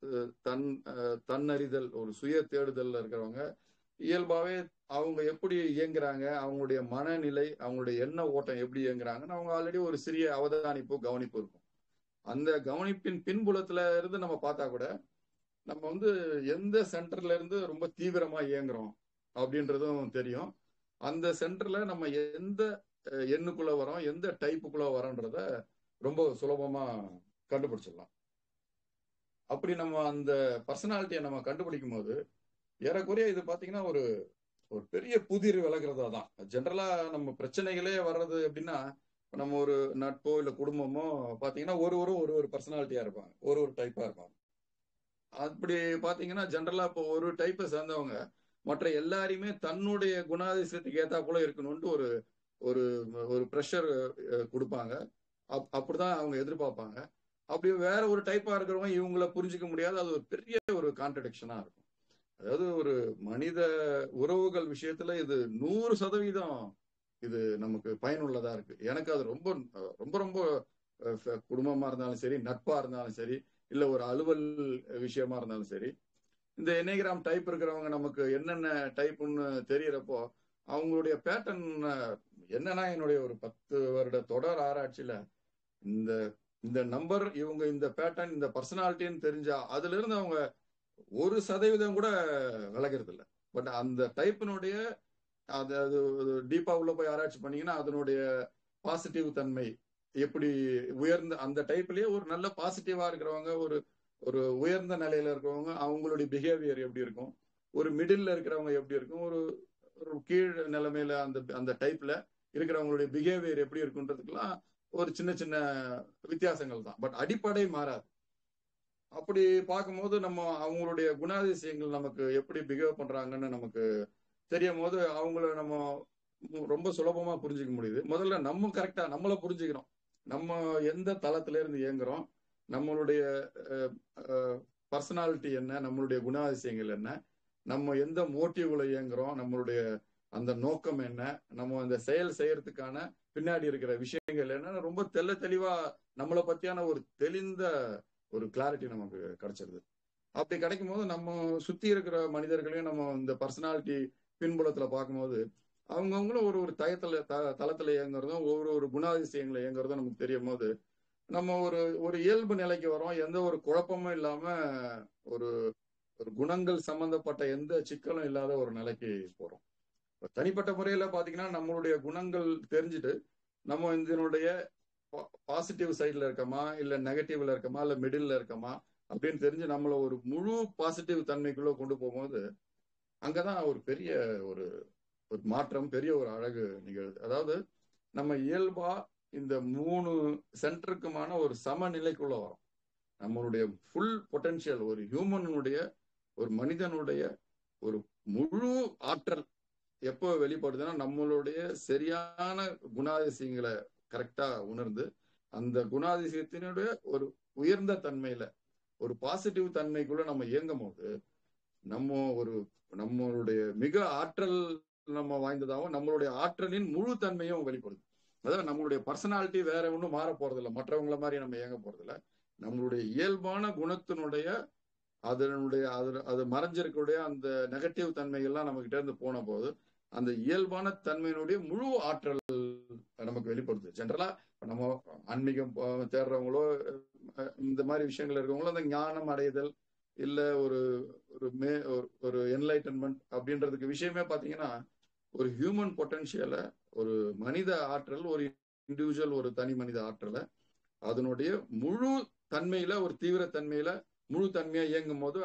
தன்னறிதல், ஒரு சுய தேடுதல்ல இருக்கிறவங்க இயல்பாவே அவங்க எப்படி இயங்குறாங்க, அவங்களுடைய மனநிலை, அவங்களுடைய எண்ண ஓட்டம் எப்படி இயங்குறாங்கன்னு அவங்க ஆல்ரெடி ஒரு சிறிய அவதானிப்பு, கவனிப்பு இருக்கும். அந்த கவனிப்பின் பின்புலத்துல இருந்து நம்ம பார்த்தா கூட நம்ம வந்து எந்த சென்டர்ல இருந்து ரொம்ப தீவிரமா இயங்குறோம் அப்படின்றதும் தெரியும். அந்த சென்டர்ல நம்ம எந்த எண்ணுக்குள்ள வரோம், எந்த டைப்புக்குள்ள வரோன்றத ரொம்ப சுலபமா கண்டுபிடிச்சிடலாம். அப்படி நம்ம அந்த பர்சனாலிட்டியை நம்ம கண்டுபிடிக்கும் போது ஏறக்குறைய இது பாத்தீங்கன்னா ஒரு ஒரு பெரிய புதிர் விலகிறதா தான். ஜென்ரலா நம்ம பிரச்சனைகளே வர்றது அப்படின்னா, நம்ம ஒரு நட்போ இல்ல குடும்பமோ பாத்தீங்கன்னா ஒரு பர்சனாலிட்டியா இருப்பாங்க, ஒரு டைப்பா இருப்பாங்க. அப்படி பாத்தீங்கன்னா ஜென்ரலா இப்போ ஒரு டைப்பை சேர்ந்தவங்க மற்ற எல்லாரையுமே தன்னுடைய குணாதிசயத்துக்கு ஏத்தா போல இருக்கணும்ட்டு ஒரு ஒரு ஒரு ப்ரெஷர் கொடுப்பாங்க. அப்படிதான் அவங்க எதிர்பார்ப்பாங்க. அப்படி வேற ஒரு டைப்பா இருக்கிறவங்க இவங்களை புரிஞ்சுக்க முடியாது. அது ஒரு பெரிய ஒரு கான்ட்ரடிக்ஷனா இருக்கும். அதாவது ஒரு மனித உறவுகள் விஷயத்துல இது 100% இது நமக்கு பயனுள்ளதா இருக்கு. எனக்கு அது ரொம்ப ரொம்ப ரொம்ப குடும்பமா இருந்தாலும் சரி, நட்பா இருந்தாலும் சரி, இல்ல ஒரு அலுவல் விஷயமா இருந்தாலும் சரி, இந்த என்னகிராம் டைப் இருக்கிறவங்க நமக்கு என்னென்ன டைப்னு தெரியறப்போ அவங்களுடைய பேட்டர்ன் என்னன்னா, என்னுடைய ஒரு 10 வருட தொடர் ஆராய்ச்சியில இந்த இந்த நம்பர், இவங்க இந்த பேட்டர்ன், இந்த பர்சனாலிட்டின்னு தெரிஞ்சா அதுல இருந்து அவங்க 1% கூட விலகிறது இல்லை. பட் அந்த டைப்பினுடைய அது டீப்பா உள்ள போய் ஆராய்ச்சி பண்ணீங்கன்னா அதனுடைய பாசிட்டிவ் தன்மை எப்படி உயர்ந்த அந்த டைப்லயே ஒரு நல்ல பாசிட்டிவா இருக்கிறவங்க, ஒரு ஒரு உயர்ந்த நிலையில இருக்கிறவங்க அவங்களுடைய பிஹேவியர் எப்படி இருக்கும், ஒரு மிடில் இருக்கிறவங்க எப்படி இருக்கும், ஒரு ஒரு கீழ் நிலைமையில அந்த அந்த டைப்ல இருக்கிறவங்களுடைய பிஹேவியர் எப்படி இருக்குன்றதுக்கெல்லாம் ஒரு சின்ன சின்ன வித்தியாசங்கள் தான். பட் அடிப்படை மாறாது. அப்படி பார்க்கும்போது நம்ம அவங்களுடைய குணாதிசயங்கள் நமக்கு எப்படி பிஹேவ் பண்றாங்கன்னு நமக்கு தெரியும் போது அவங்கள நம்ம ரொம்ப சுலபமா புரிஞ்சுக்க முடியுது. முதல்ல நம்ம கரெக்டா நம்மளை புரிஞ்சுக்கிறோம். நம்ம எந்த தளத்துல இருந்து இயங்குறோம், நம்மளுடைய பர்சனாலிட்டி என்ன, நம்மளுடைய குணாதிசயங்கள் என்ன, நம்ம எந்த மோட்டிவ்ல இயங்குறோம், நம்மளுடைய அந்த நோக்கம் என்ன, நம்ம அந்த செயல் செய்யறதுக்கான பின்னாடி இருக்கிற விஷயங்கள் என்ன, ரொம்ப தெளிவா நம்மளை பத்தியான ஒரு தெளிந்த ஒரு கிளாரிட்டி நமக்கு கிடைச்சிருது. அப்படி கிடைக்கும் போது நம்ம சுத்தி இருக்கிற மனிதர்களையும் நம்ம இந்த பர்சனாலிட்டி பின்புலத்துல பார்க்கும்போது அவங்கவுங்களும் ஒரு ஒரு தளத்துல இயங்குறதும் ஒரு குணாதிசயங்களை இயங்குறதும் நமக்கு தெரியும் போது நம்ம ஒரு ஒரு இயல்பு நிலைக்கு வரோம். எந்த ஒரு குழப்பமும் இல்லாம ஒரு ஒரு குணங்கள் சம்பந்தப்பட்ட எந்த சிக்கலும் இல்லாத ஒரு நிலைக்கு போறோம். தனிப்பட்ட முறையில பாத்தீங்கன்னா நம்மளுடைய குணங்கள் தெரிஞ்சுட்டு நம்ம இதனுடைய பாசிட்டிவ் சைட்ல இருக்கமா, இல்ல நெகட்டிவ்ல இருக்கமா, இல்ல மிடில்ல இருக்கமா அப்படின்னு தெரிஞ்சு நம்மள ஒரு முழு பாசிட்டிவ் தன்மைக்குள்ள கொண்டு போகும்போது அங்கதான் ஒரு பெரிய ஒரு ஒரு மாற்றம், பெரிய ஒரு அழகு நிகழ்து. அதாவது நம்ம இயல்பா இந்த 3 சென்டருக்குமான ஒரு சமநிலைக்குள்ள வரும். நம்மளுடைய ஃபுல் பொட்டன்ஷியல், ஒரு ஹியூமனுடைய, ஒரு மனிதனுடைய ஒரு முழு ஆற்றல் எப்போ வெளிப்படுதுன்னா நம்மளுடைய சரியான குணாதிசயங்களை கரெக்டா உணர்ந்து அந்த குணாதிசயத்தினுடைய ஒரு உயர்ந்த தன்மையில ஒரு பாசிட்டிவ் தன்மைக்குள்ள நம்ம இயங்கும் போது நம்ம ஒரு நம்மளுடைய மிக ஆற்றல் நம்ம வாய்ந்ததாகவும் நம்மளுடைய ஆற்றலின் முழு தன்மையும் வெளிப்படுது. அதாவது நம்மளுடைய பர்சனாலிட்டி வேற ஒன்றும் மாற போறது இல்லை, மற்றவங்கள மாதிரி நம்ம இயங்க போறது இல்லை. நம்மளுடைய இயல்பான குணத்தினுடைய அது மறைஞ்சிருக்கக்கூடிய அந்த நெகட்டிவ் தன்மைகள்லாம் நம்ம கிட்ட இருந்து போன போது அந்த இயல்பான தன்மையினுடைய முழு ஆற்றல் நமக்கு வெளிப்படுது. ஜென்ரலா நம்ம ஆன்மீகம் தேடுறவங்களோ இந்த மாதிரி விஷயங்கள் இருக்கவங்களோ அந்த ஞானம் அடைதல் இல்ல ஒரு ஒரு என்லைட்டன்மெண்ட் அப்படின்றதுக்கு விஷயமே பாத்தீங்கன்னா ஒரு ஹியூமன் பொட்டன்ஷியலை, ஒரு மனித ஆற்றல், ஒரு இண்டிவிஜுவல் ஒரு தனி மனித ஆற்றலை அதனுடைய முழு தன்மையில ஒரு தீவிர தன்மையில முழு தன்மையா இயங்கும் போது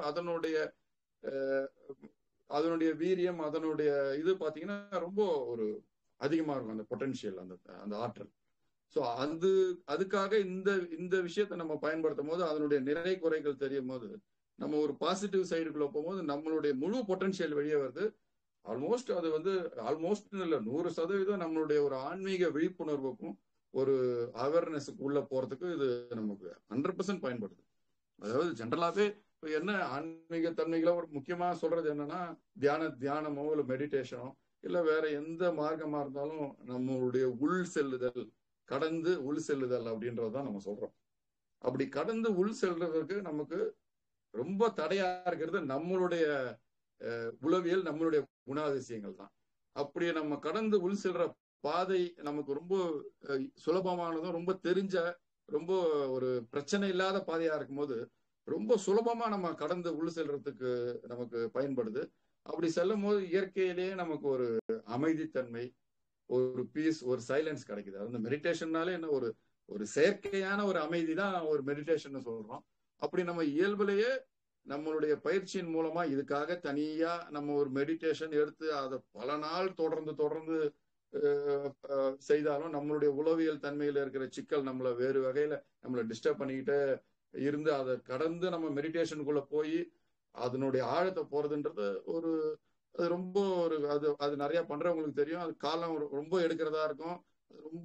அதனுடைய வீரியம் அதனுடைய இது பாத்தீங்கன்னா ரொம்ப ஒரு அதிகமா இருக்கும் அந்த பொட்டன்ஷியல் அந்த ஆற்றல். ஸோ அதுக்காக இந்த விஷயத்தை நம்ம பயன்படுத்தும் போது அதனுடைய நிறை குறைகள் தெரியும் போது நம்ம ஒரு பாசிட்டிவ் சைடுக்குள்ள போகும்போது நம்மளுடைய முழு பொட்டன்ஷியல் வெளியே வருது. ஆல்மோஸ்ட் அது ஆல்மோஸ்ட் இல்லை 100% நம்மளுடைய ஒரு ஆன்மீக விழிப்புணர்வுக்கும் ஒரு அவேர்னஸுக்கு உள்ள போறதுக்கு இது நமக்கு 100% பயன்படுது. அதாவது ஜென்ரலாவே என்ன ஆன்மீக தன்மைகளை ஒரு முக்கியமா சொல்றது என்னன்னா தியானமோ இல்லை மெடிடேஷனோ இல்ல வேற எந்த மார்க்கமா இருந்தாலும் நம்மளுடைய உள் செல்லுதல் கடந்து உள் செல்லுதல் அப்படின்றதான் நம்ம சொல்றோம். அப்படி கடந்து உள் செல்றதுக்கு நமக்கு ரொம்ப தடையா இருக்கிறது நம்மளுடைய உளவியல் நம்மளுடைய குணாதிசயங்கள் தான். அப்படி நம்ம கடந்து உள் செல்ற பாதை நமக்கு ரொம்ப சுலபமானதும் ரொம்ப தெரிஞ்ச ரொம்ப ஒரு பிரச்சனை இல்லாத பாதையா இருக்கும்போது ரொம்ப சுலபமா நம்ம கடந்து உள் செல்றதுக்கு நமக்கு பயன்படுது. அப்படி செல்லும் போது இயற்கையிலேயே நமக்கு ஒரு அமைதித்தன்மை ஒரு பீஸ் ஒரு சைலன்ஸ் கிடைக்குது. அந்த மெடிடேஷன்னாலே என்ன ஒரு செயற்கையான ஒரு அமைதி தான் ஒரு மெடிடேஷன் சொல்றோம். அப்படி நம்ம இயல்புலேயே நம்மளுடைய பயிற்சியின் மூலமா இதுக்காக தனியா நம்ம ஒரு மெடிடேஷன் எடுத்து அதை பல நாள் தொடர்ந்து செய்தாலும் நம்மளுடைய உளவியல் தன்மையில இருக்கிற சிக்கல் நம்மளை வேறு வகையில நம்மளை டிஸ்டர்ப் பண்ணிக்கிட்டே இருந்து அதை கடந்து நம்ம மெடிடேஷனுக்குள்ள போய் அதனுடைய ஆழத்தை போறதுன்றது அது ரொம்ப அது நிறைய பண்றவங்களுக்கு தெரியும். அது காலம் ரொம்ப எடுக்கிறதா இருக்கும். ரொம்ப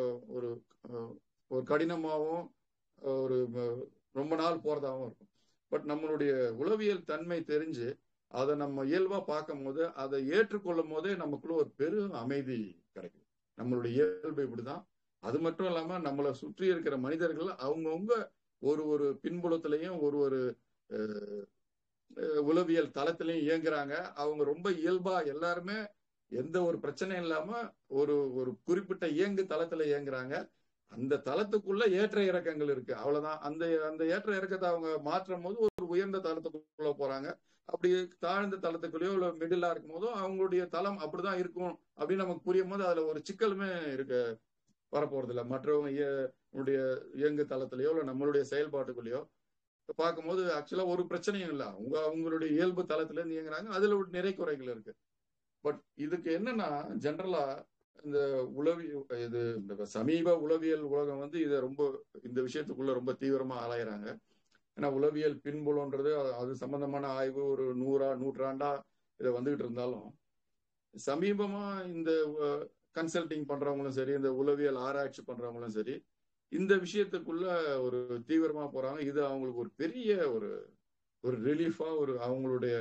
ஒரு கடினமாகவும் ஒரு ரொம்ப நாள் போறதாகவும் இருக்கும். பட் நம்மளுடைய உளவியல் தன்மை தெரிஞ்சு அதை நம்ம இயல்பா பார்க்கும் போது அதை ஏற்றுக்கொள்ளும் போதே நமக்குள்ள ஒரு பெரும் அமைதி கிடைக்கும். நம்மளுடைய இயல்பு இப்படிதான். அது மட்டும் இல்லாம நம்மளை சுற்றி இருக்கிற மனிதர்கள் அவங்கவுங்க ஒரு பின்புலத்திலையும் ஒரு உளவியல் தளத்திலையும் இயங்குறாங்க. அவங்க ரொம்ப இயல்பா எல்லாருமே எந்த ஒரு பிரச்சனையும் இல்லாம ஒரு குறிப்பிட்ட இயங்கு தளத்துல இயங்குறாங்க. அந்த தளத்துக்குள்ள ஏற்ற இறக்கங்கள் இருக்கு, அவ்வளவுதான். அந்த ஏற்ற இறக்கத்தை அவங்க மாற்றும் போது ஒரு உயர்ந்த தளத்துக்குள்ள போறாங்க. அப்படி தாழ்ந்த தளத்துக்குள்ளேயோ இல்ல மிடிலா இருக்கும் போதும் அவங்களுடைய தளம் அப்படிதான் இருக்கும் அப்படின்னு நமக்கு புரியும் போது அதுல ஒரு சிக்கலுமே வரப்போறது இல்லை. மற்றவங்க இயங்கு தளத்திலேயோ இல்ல நம்மளுடைய செயல்பாட்டுக்குள்ளேயோ பார்க்கும்போது ஆக்சுவலா ஒரு பிரச்சனையும் இல்லை. அவங்களுடைய இயல்பு தளத்துல இருந்து இயங்குறாங்க. அதுல ஒரு நிறை குறைகள் இருக்கு. பட் இதுக்கு என்னன்னா ஜென்ரலா இந்த இந்த சமீப உளவியல் உலகம் இதை ரொம்ப இந்த விஷயத்துக்குள்ள ரொம்ப தீவிரமா ஆராயிறாங்க. ஏன்னா உளவியல் பின்புலன்றது அது சம்பந்தமான ஆய்வு ஒரு நூற்றாண்டா இதை வந்துகிட்டு இருந்தாலும் சமீபமா இந்த கன்சல்டிங் பண்றவங்களும் சரி இந்த உளவியல் ஆராய்ச்சி பண்றவங்களும் சரி இந்த விஷயத்துக்குள்ள ஒரு தீவிரமா போறாங்க. இது அவங்களுக்கு ஒரு பெரிய ஒரு ரிலீஃபா அவங்களுடைய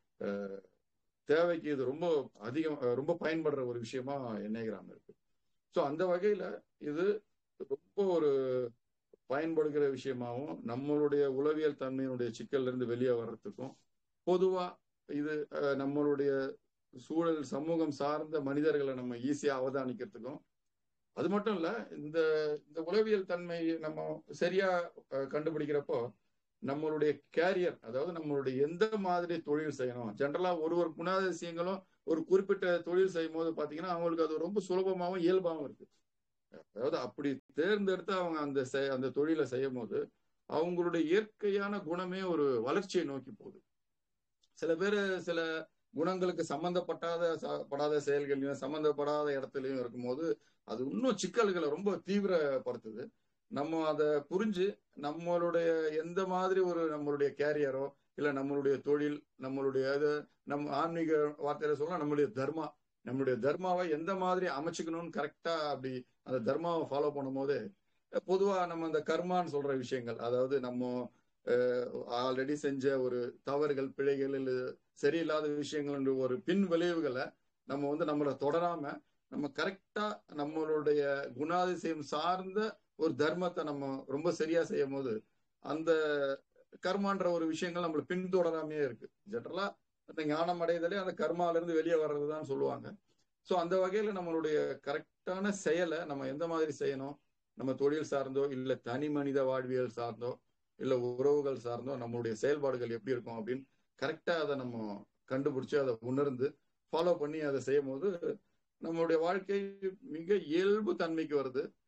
தேவைக்கு இது ரொம்ப பயன்படுற ஒரு விஷயமா எண்ணெய்கிராம் இருக்கு. ஸோ அந்த வகையில இது ரொம்ப ஒரு பயன்படுகிற விஷயமாவும் நம்மளுடைய உளவியல் தன்மையினுடைய சிக்கல்ல இருந்து வெளியே வர்றதுக்கும் பொதுவா இது நம்மளுடைய சூழல் சமூகம் சார்ந்த மனிதர்களை நம்ம ஈஸியா அவதானிக்கிறதுக்கும் அது மட்டும் இல்ல இந்த உளவியல் தன்மை நம்ம சரியா கண்டுபிடிக்கிறப்போ நம்மளுடைய கேரியர் அதாவது நம்மளுடைய எந்த மாதிரி தொழில் செய்யணும் ஜென்ரலா ஒரு குணாதிசயங்களும் ஒரு குறிப்பிட்ட தொழில் செய்யும் போது பாத்தீங்கன்னா அவங்களுக்கு அது ரொம்ப சுலபமாகவும் இயல்பாகவும் இருக்கு. அதாவது அப்படி தேர்ந்தெடுத்து அவங்க அந்த தொழிலை செய்யும் போது அவங்களுடைய இயற்கையான குணமே ஒரு வளர்ச்சியை நோக்கி போகுது. சில பேர் சில குணங்களுக்கு சம்பந்தப்படாத செயல்களையும் சம்பந்தப்படாத இடத்துலயும் இருக்கும்போது அது இன்னும் சிக்கல்களை ரொம்ப தீவிரப்படுத்துது. நம்ம அதை புரிஞ்சு நம்மளுடைய எந்த மாதிரி நம்மளுடைய கேரியரோ இல்ல நம்மளுடைய தொழில் நம்மளுடைய நம்ம ஆன்மீக வார்த்தையில சொல்லலாம் நம்மளுடைய தர்மாவை எந்த மாதிரி அமைச்சுக்கணும்னு கரெக்டா அப்படி அந்த தர்மாவை ஃபாலோ பண்ணும் போது பொதுவா நம்ம அந்த கர்மான்னு சொல்ற விஷயங்கள் அதாவது நம்ம ஆல்ரெடி செஞ்ச ஒரு தவறுகள் பிழைகள் இல்ல சரியில்லாத விஷயங்கள் ஒரு பின் விளைவுகளை நம்ம நம்மளை தொடராம நம்ம கரெக்டா நம்மளுடைய குணாதிசயம் சார்ந்த ஒரு தர்மத்தை நம்ம ரொம்ப சரியா செய்யும் போது அந்த கர்மான்ற ஒரு விஷயங்கள் நம்மளை பின்தொடராமையே இருக்கு. ஜென்ரலா அந்த ஞானம் அடைதலே அந்த கர்மால இருந்து வெளியே வர்றதுதான் சொல்லுவாங்க. ஸோ அந்த வகையில நம்மளுடைய கரெக்டான செயலை நம்ம எந்த மாதிரி செய்யணும் நம்ம தொழில் சார்ந்தோ இல்ல தனி மனித வாழ்வியல் சார்ந்தோ இல்ல உறவுகள் சார்ந்தோ நம்மளுடைய செயல்பாடுகள் எப்படி இருக்கும் அப்படின்னு கரெக்டா அதை நம்ம கண்டுபிடிச்சு அதை உணர்ந்து ஃபாலோ பண்ணி அதை செய்யும் போது நம்மளுடைய வாழ்க்கை மிக இயல்பு தன்மைக்கு வருது.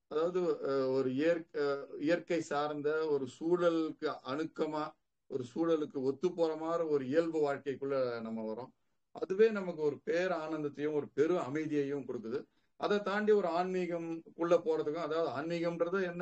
அதாவது ஒரு இயற்கை சார்ந்த ஒரு சூழலுக்கு அணுக்கமா, ஒரு சூழலுக்கு ஒத்து போற மாதிரி ஒரு இயல்பு வாழ்க்கைக்குள்ள நம்ம வரோம். அதுவே நமக்கு ஒரு பேர் ஆனந்தத்தையும் ஒரு பெரும் அமைதியையும் கொடுக்குது. அதை தாண்டி ஒரு ஆன்மீகம்குள்ள போறதுக்கும், அதாவது ஆன்மீகம்ன்றது என்ன,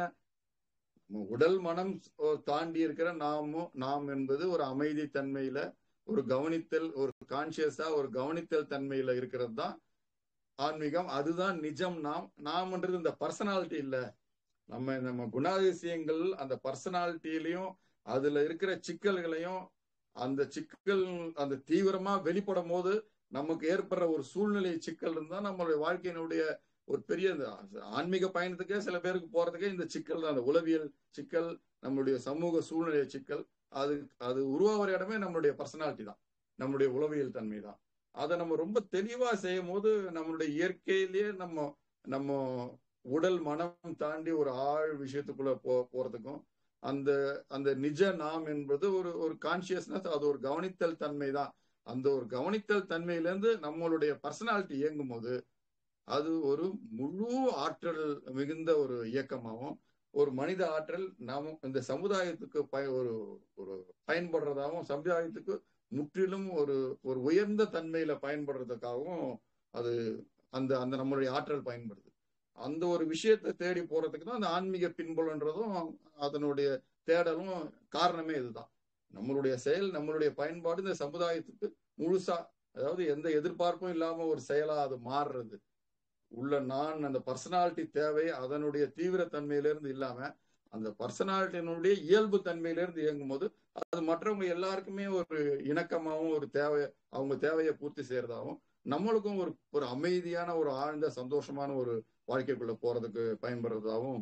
உடல் மனம் தாண்டி இருக்கிற நாம் என்பது ஒரு அமைதி தன்மையில, ஒரு கவனித்தல், ஒரு கான்சியஸா ஒரு கவனித்தல் தன்மையில இருக்கிறது தான் ஆன்மீகம். அதுதான் நிஜம். நாம்ன்றது இந்த பர்சனாலிட்டி இல்ல. நம்ம குணாதிசயங்கள் அந்த பர்சனாலிட்டியிலையும் அதுல இருக்கிற சிக்கல்களையும், அந்த சிக்கல் அந்த தீவிரமா வெளிப்படும் போது நமக்கு ஏற்படுற ஒரு சூழ்நிலை சிக்கல் இருந்தா நம்மளுடைய வாழ்க்கையினுடைய ஒரு பெரிய ஆன்மீக பயணத்துக்கே சில பேருக்கு போறதுக்கே இந்த சிக்கல் தான், அந்த உளவியல் சிக்கல், நம்மளுடைய சமூக சூழ்நிலை சிக்கல். அது அது உருவாகிற இடமே நம்மளுடைய பர்சனாலிட்டி தான், நம்மளுடைய உளவியல் தன்மை தான். அதை நம்ம ரொம்ப தெளிவா செய்யும் போது நம்மளுடைய இயற்கையிலேயே நம்ம நம்ம உடல் மனம் தாண்டி ஒரு ஆழ் விஷயத்துக்குள்ள போறதுக்கும், அந்த அந்த நிஜ நாம் என்பது ஒரு ஒரு கான்சியஸ்னஸ், அது ஒரு கவனித்தல் தன்மை தான். அந்த ஒரு கவனித்தல் தன்மையிலேருந்து நம்மளுடைய பர்சனாலிட்டி இயங்கும் போது அது ஒரு முழு ஆற்றல் மிகுந்த ஒரு இயக்கமாகவும், ஒரு மனித ஆற்றல் நாம் இந்த சமுதாயத்துக்கு ஒரு ஒரு பயன்படுறதாகவும், சமுதாயத்துக்கு முற்றிலும் ஒரு ஒரு உயர்ந்த தன்மையில பயன்படுறதுக்காகவும் அது அந்த அந்த நம்மளுடைய ஆற்றல் பயன்படுது. அந்த ஒரு விஷயத்தை தேடி போறதுக்கு தான் அந்த ஆன்மீக பின்புலன்றதும் அதனுடைய தேடலும் காரணமே இதுதான். நம்மளுடைய செயல், நம்மளுடைய பயன்பாடு இந்த சமுதாயத்துக்கு முழுசா, அதாவது எந்த எதிர்பார்ப்பும் இல்லாம ஒரு செயலா அது மாறுறது. உள்ள நான் அந்த பர்சனாலிட்டி தேவை அதனுடைய தீவிர தன்மையிலிருந்து இல்லாம அந்த பர்சனாலிட்டியினுடைய இயல்பு தன்மையிலிருந்து இயங்கும் போது அது மற்றவங்க எல்லாருக்குமே ஒரு இணக்கமாகவும், ஒரு தேவை, அவங்க தேவையை பூர்த்தி செய்யறதாகவும், நம்மளுக்கும் ஒரு ஒரு அமைதியான ஒரு ஆழ்ந்த சந்தோஷமான ஒரு வாழ்க்கைக்குள்ள போறதுக்கு பயன்படுறதாகவும்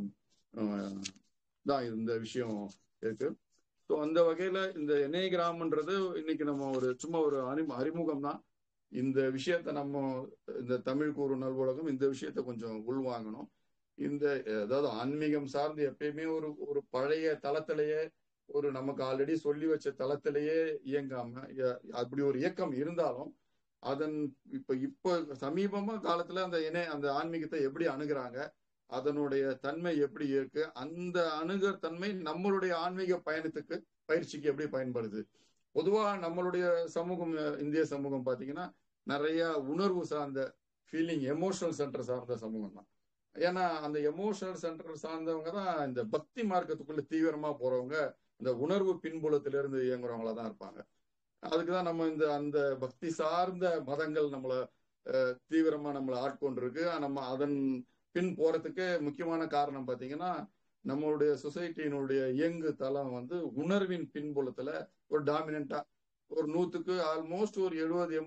தான் இந்த விஷயம் இருக்கு. ஸோ அந்த வகையில இந்த என்நேகிராம்ன்றது இன்னைக்கு நம்ம ஒரு சும்மா ஒரு அறிமுகம் தான். இந்த விஷயத்த நம்ம இந்த தமிழ் கூறு நல்வுலகம் இந்த விஷயத்த கொஞ்சம் உள்வாங்கணும். இந்த அதாவது ஆன்மீகம் சார்ந்து எப்பயுமே ஒரு ஒரு பழைய தளத்திலேயே, ஒரு நமக்கு ஆல்ரெடி சொல்லி வச்ச தளத்திலேயே இயங்காம, அப்படி ஒரு இயக்கம் இருந்தாலும் அதன் இப்ப சமீபமா காலத்துல அந்த ஆன்மீகத்தை எப்படி அணுகுறாங்க, அதனுடைய தன்மை எப்படி இருக்கு, அந்த அணுகர் தன்மை நம்மளுடைய ஆன்மீக பயணத்துக்கு பயிற்சிக்கு எப்படி பயன்படுது. பொதுவா நம்மளுடைய சமூகம், இந்திய சமூகம் பாத்தீங்கன்னா நிறைய உணர்வு சார்ந்த ஃபீலிங், எமோஷனல் சென்டர் சார்ந்த சமூகம் தான். ஏன்னா அந்த எமோஷனல் சென்டர் சார்ந்தவங்க தான் இந்த பக்தி மார்க்கத்துக்குள்ள தீவிரமா போறவங்க, இந்த உணர்வு பின்புலத்திலிருந்து இயங்குறவங்களா தான் இருப்பாங்க. அதுக்குதான் நம்ம அந்த பக்தி சார்ந்த மதங்கள் தீவிரமா நம்மளை ஆட்கொண்டிருக்கு. நம்ம அதன் பின் போறதுக்கு முக்கியமான காரணம் பாத்தீங்கன்னா, நம்மளுடைய சொசைட்டியினுடைய இயங்கு தளம் உணர்வின் பின்புலத்துல ஒரு டாமினண்டா ஒரு 100க்கு ஆல்மோஸ்ட் ஒரு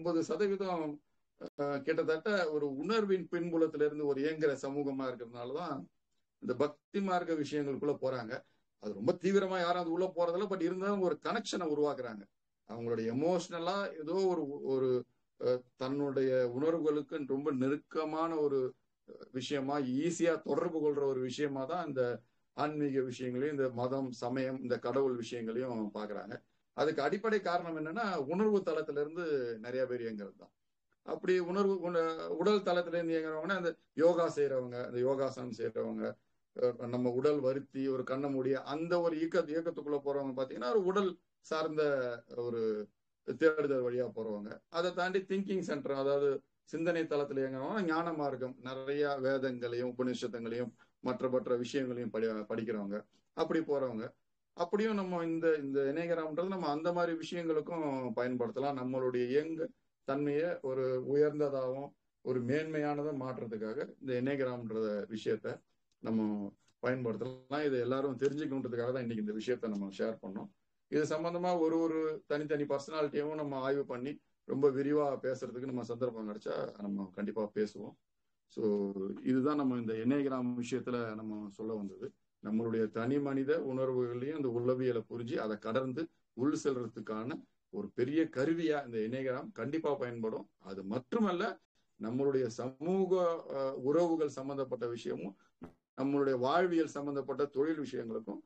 70-80% கிட்டத்தட்ட ஒரு உணர்வின் பின்புலத்திலிருந்து ஒரு இயங்குற சமூகமா இருக்கிறதுனாலதான் இந்த பக்தி மார்க்க விஷயங்களுக்குள்ள போறாங்க. அது ரொம்ப தீவிரமா யாரும் அது உள்ள போறதில்ல. பட் இருந்தாலும் ஒரு கனெக்ஷனை உருவாக்குறாங்க. அவங்களுடைய எமோஷனலா ஏதோ ஒரு ஒரு தன்னுடைய உணர்வுகளுக்கு ரொம்ப நெருக்கமான ஒரு விஷயமா, ஈஸியா தொடர்பு கொள்ற ஒரு விஷயமா தான் இந்த ஆன்மீக விஷயங்களையும், இந்த மதம், சமயம், இந்த கடவுள் விஷயங்களையும் பாக்குறாங்க. அதுக்கு அடிப்படை காரணம் என்னன்னா, உணர்வு தளத்துல இருந்து நிறைய பேர் இயங்குறது தான். அப்படி உடல் தளத்துல இருந்து இயங்குறவங்கன்னா அந்த யோகா செய்யறவங்க, அந்த யோகாசனம் செய்யறவங்க, நம்ம உடல் வருத்தி ஒரு கண்ணை மூடிய அந்த ஒரு இயக்கத்துக்குள்ள போறவங்க பாத்தீங்கன்னா ஒரு உடல் சார்ந்த ஒரு தேடுதல் வழியா போறவங்க. அதை தாண்டி திங்கிங் சென்டர், அதாவது சிந்தனை தளத்துல இயங்குறவங்க ஞான மார்க்கம், நிறைய வேதங்களையும் உபநிஷதங்களையும் மற்ற விஷயங்களையும் படிக்கிறவங்க, அப்படி போறவங்க. அப்படியும் நம்ம இந்த என்நேகிராம்ன்றது நம்ம அந்த மாதிரி விஷயங்களுக்கும் பயன்படுத்தலாம். நம்மளுடைய இயங்க தன்மையை ஒரு உயர்ந்ததாகவும் ஒரு மேன்மையானதும் மாற்றுறதுக்காக இந்த என்நேகிராம்ன்ற விஷயத்த நம்ம பயன்படுத்தலாம். இது எல்லாரும் தெரிஞ்சுக்கணுன்றதுக்காக தான் இன்னைக்கு இந்த விஷயத்த நம்ம ஷேர் பண்ணோம். இது சம்பந்தமா ஒரு தனித்தனி பர்சனாலிட்டியும் நம்ம ஆய்வு பண்ணி ரொம்ப விரிவா பேசுறதுக்கு நம்ம சந்தர்ப்பம் கிடைச்சா நம்ம கண்டிப்பா பேசுவோம். ஸோ இதுதான் நம்ம இந்த என்நேகிராம் விஷயத்துல நம்ம சொல்ல வந்தது. நம்மளுடைய தனி மனித உணர்வுகளையும் அந்த உளவியலை புரிஞ்சு அதை கடந்து உள் செல்றதுக்கான ஒரு பெரிய கருவியா இந்த என்நேகிராம் கண்டிப்பா பயன்படும். அது மட்டுமல்ல, நம்மளுடைய சமூக உறவுகள் சம்பந்தப்பட்ட விஷயமும், நம்மளுடைய வாழ்வியல் சம்பந்தப்பட்ட தொழில் விஷயங்களுக்கும்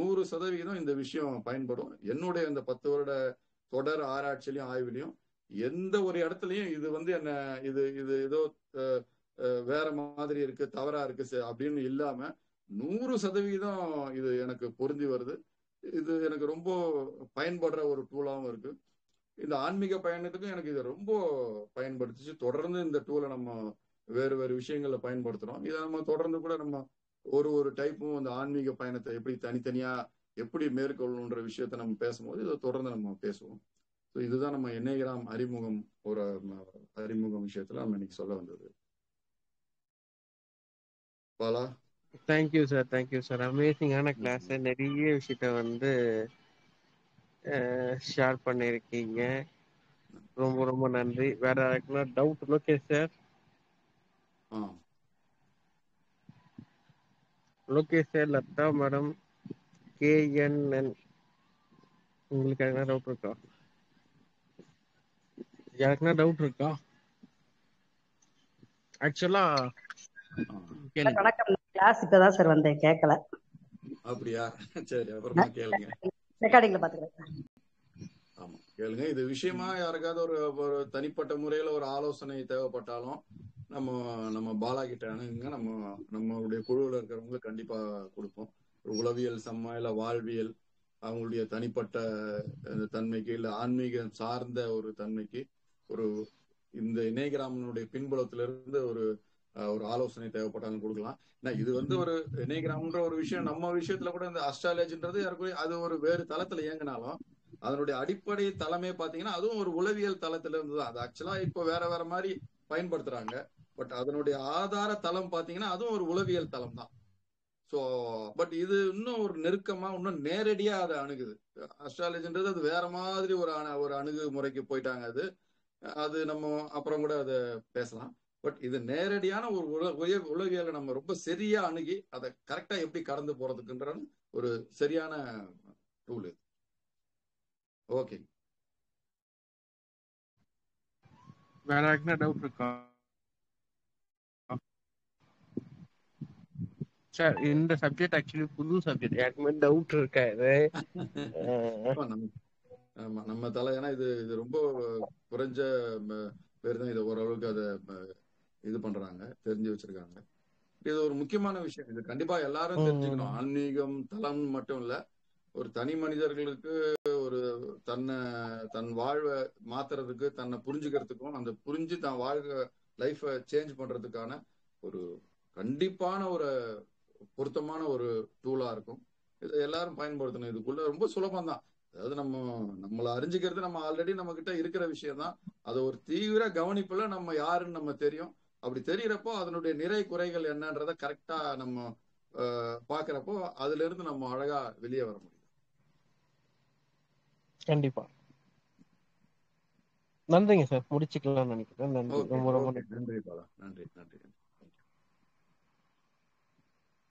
100% இந்த விஷயம் பயன்படும். என்னுடைய இந்த 10 வருட தொடர் ஆராய்ச்சியிலையும் ஆய்விலையும் எந்த ஒரு இடத்துலையும் இது என்ன இது இது ஏதோ வேற மாதிரி இருக்கு, தவறா இருக்கு அப்படின்னு இல்லாம 100% இது எனக்கு பொருந்தி வருது. இது எனக்கு ரொம்ப பயன்படுற ஒரு டூலாவும் இருக்கு. இந்த ஆன்மீக பயணத்துக்கும் எனக்கு இது ரொம்ப பயன்படுத்துச்சு. தொடர்ந்து இந்த டூலை நம்ம வேறு வேறு விஷயங்கள்ல பயன்படுத்துறோம். இதை நம்ம தொடர்ந்து கூட நம்ம ஒரு டைப்பும் அந்த ஆன்மீக பயணத்தை எப்படி தனித்தனியா எப்படி மேற்கொள்ளணுன்ற விஷயத்த நம்ம பேசும்போது இதை தொடர்ந்து நம்ம பேசுவோம். ஸோ இதுதான் நம்ம என்னைகிராம் அறிமுகம் ஒரு அறிமுகம் விஷயத்துல நம்ம இன்னைக்கு சொல்ல வந்தது. பாலா. Thank you sir. அமேசிங்கான கிளாஸ். நிறைய விஷயத்த ஷேர் பண்ணியிருக்கீங்க. ரொம்ப ரொம்ப நன்றி. வேற யாருக்குன்னா doubt? Lokesh sir, Latha madam, KNN, உங்களுக்கு யாருக்குன்னா டவுட் இருக்கா? ஆக்சுவலா கேளுங்க. வணக்கம். கிளாஸ் இப்பதான் சார் வந்தேன், கேட்கல. அப்படியா? சரி, அப்புறமா கேளுங்க. ரெக்கார்டிங்ல பாத்துக்கிறேன். ஆமா, கேளுங்க. இது விஷயமா யாருக்காவது ஒரு தனிப்பட்ட முறையில ஒரு ஆலோசனை தேவைப்பட்டாலும் நம்ம பாலா கிட்ட அணுகுங்க. நம்மளுடைய குழுவில் இருக்கிறவங்களுக்கு கண்டிப்பா கொடுப்போம். ஒரு உளவியல் இல்ல வாழ்வியல், அவங்களுடைய தனிப்பட்ட தன்மைக்கு இல்ல ஆன்மீகம் சார்ந்த ஒரு தன்மைக்கு ஒரு இந்த இணைகிராமனுடைய பின்புலத்திலிருந்து ஒரு ஆலோசனை தேவைப்பட்டாலும் கொடுக்கலாம். இது ஒரு இணைகிராமன்ற ஒரு விஷயம் நம்ம விஷயத்துல கூட இந்த அஸ்ட்ராலஜின்றது அது ஒரு வேறு தளத்துல இயங்கினாலும் அதனுடைய அடிப்படை தளமே பாத்தீங்கன்னா அதுவும் ஒரு உளவியல் தளத்துல இருந்துதான். அது ஆக்சுவலா இப்போ வேற வேற மாதிரி பயன்படுத்துறாங்க. பட் அதனுடைய ஆதார தளம் பாத்தீங்கன்னா அதுவும் ஒரு உளவியல் தளம் தான். ஸோ பட் இது இன்னும் ஒரு நெருக்கமா இன்னும் நேரடியா அதை அணுகுது. அஸ்ட்ராலஜின்றது அது வேற மாதிரி ஒரு அணுகுமுறைக்கு போயிட்டாங்க. அது நம்ம அப்புறம் கூட அதை பேசலாம். பட் இது நேரடியான ஒரு உளவியலை நம்ம ரொம்ப சரியா அணுகி அதை கரெக்டா எப்படி கடந்து போறதுக்குன்ற ஒரு சரியான டூல் இது. ஓகே, வேற யாருக்குன்னா டவுட் இருக்கா சார்? இந்த சப்ஜெக்ட் ஆக்சுவலி புது சப்ஜெக்ட். யாருக்குமே டவுட் இருக்காது. நம்ம தலை. ஏன்னா இது ரொம்ப குறைஞ்ச பேர் தான் இதை ஓரளவுக்கு அதை இது பண்றாங்க, தெரிஞ்சு வச்சிருக்காங்க. இது ஒரு முக்கியமான விஷயம். இது கண்டிப்பா எல்லாரும் தெரிஞ்சுக்கணும். ஆன்மீகம் தளம் மட்டும் இல்ல, ஒரு தனி மனிதர்களுக்கு ஒரு தன் வாழ்வை மாத்துறதுக்கு, தன்னை புரிஞ்சுக்கிறதுக்கும், அந்த புரிஞ்சு தான் லைஃப சேஞ்ச் பண்றதுக்கான ஒரு கண்டிப்பான ஒரு பொருத்தமான ஒரு டூலா இருக்கும். இதை எல்லாரும் பயன்படுத்தணும். இதுக்குள்ள ரொம்ப சுலபம் தான். அதாவது நம்மளை அறிஞ்சுக்கிறது நம்ம ஆல்ரெடி நம்ம கிட்ட இருக்கிற விஷயம் தான். அதை ஒரு தீவிர கவனிப்புல நம்ம யாருன்னு நம்ம தெரியும். அப்படி தெரியறப்போ அதனுடைய நிறை குறைகள் என்னன்றத கரெக்டா நம்ம பாக்குறப்போ அதுல இருந்து நம்ம அழகா வெளியே வர முடியும். கண்டிப்பா. நன்றிங்க சார். முடிச்சுக்கலாம்னு நினைக்கிறேன். நன்றி. ரொம்ப ரொம்ப நன்றி பாலா. நன்றி.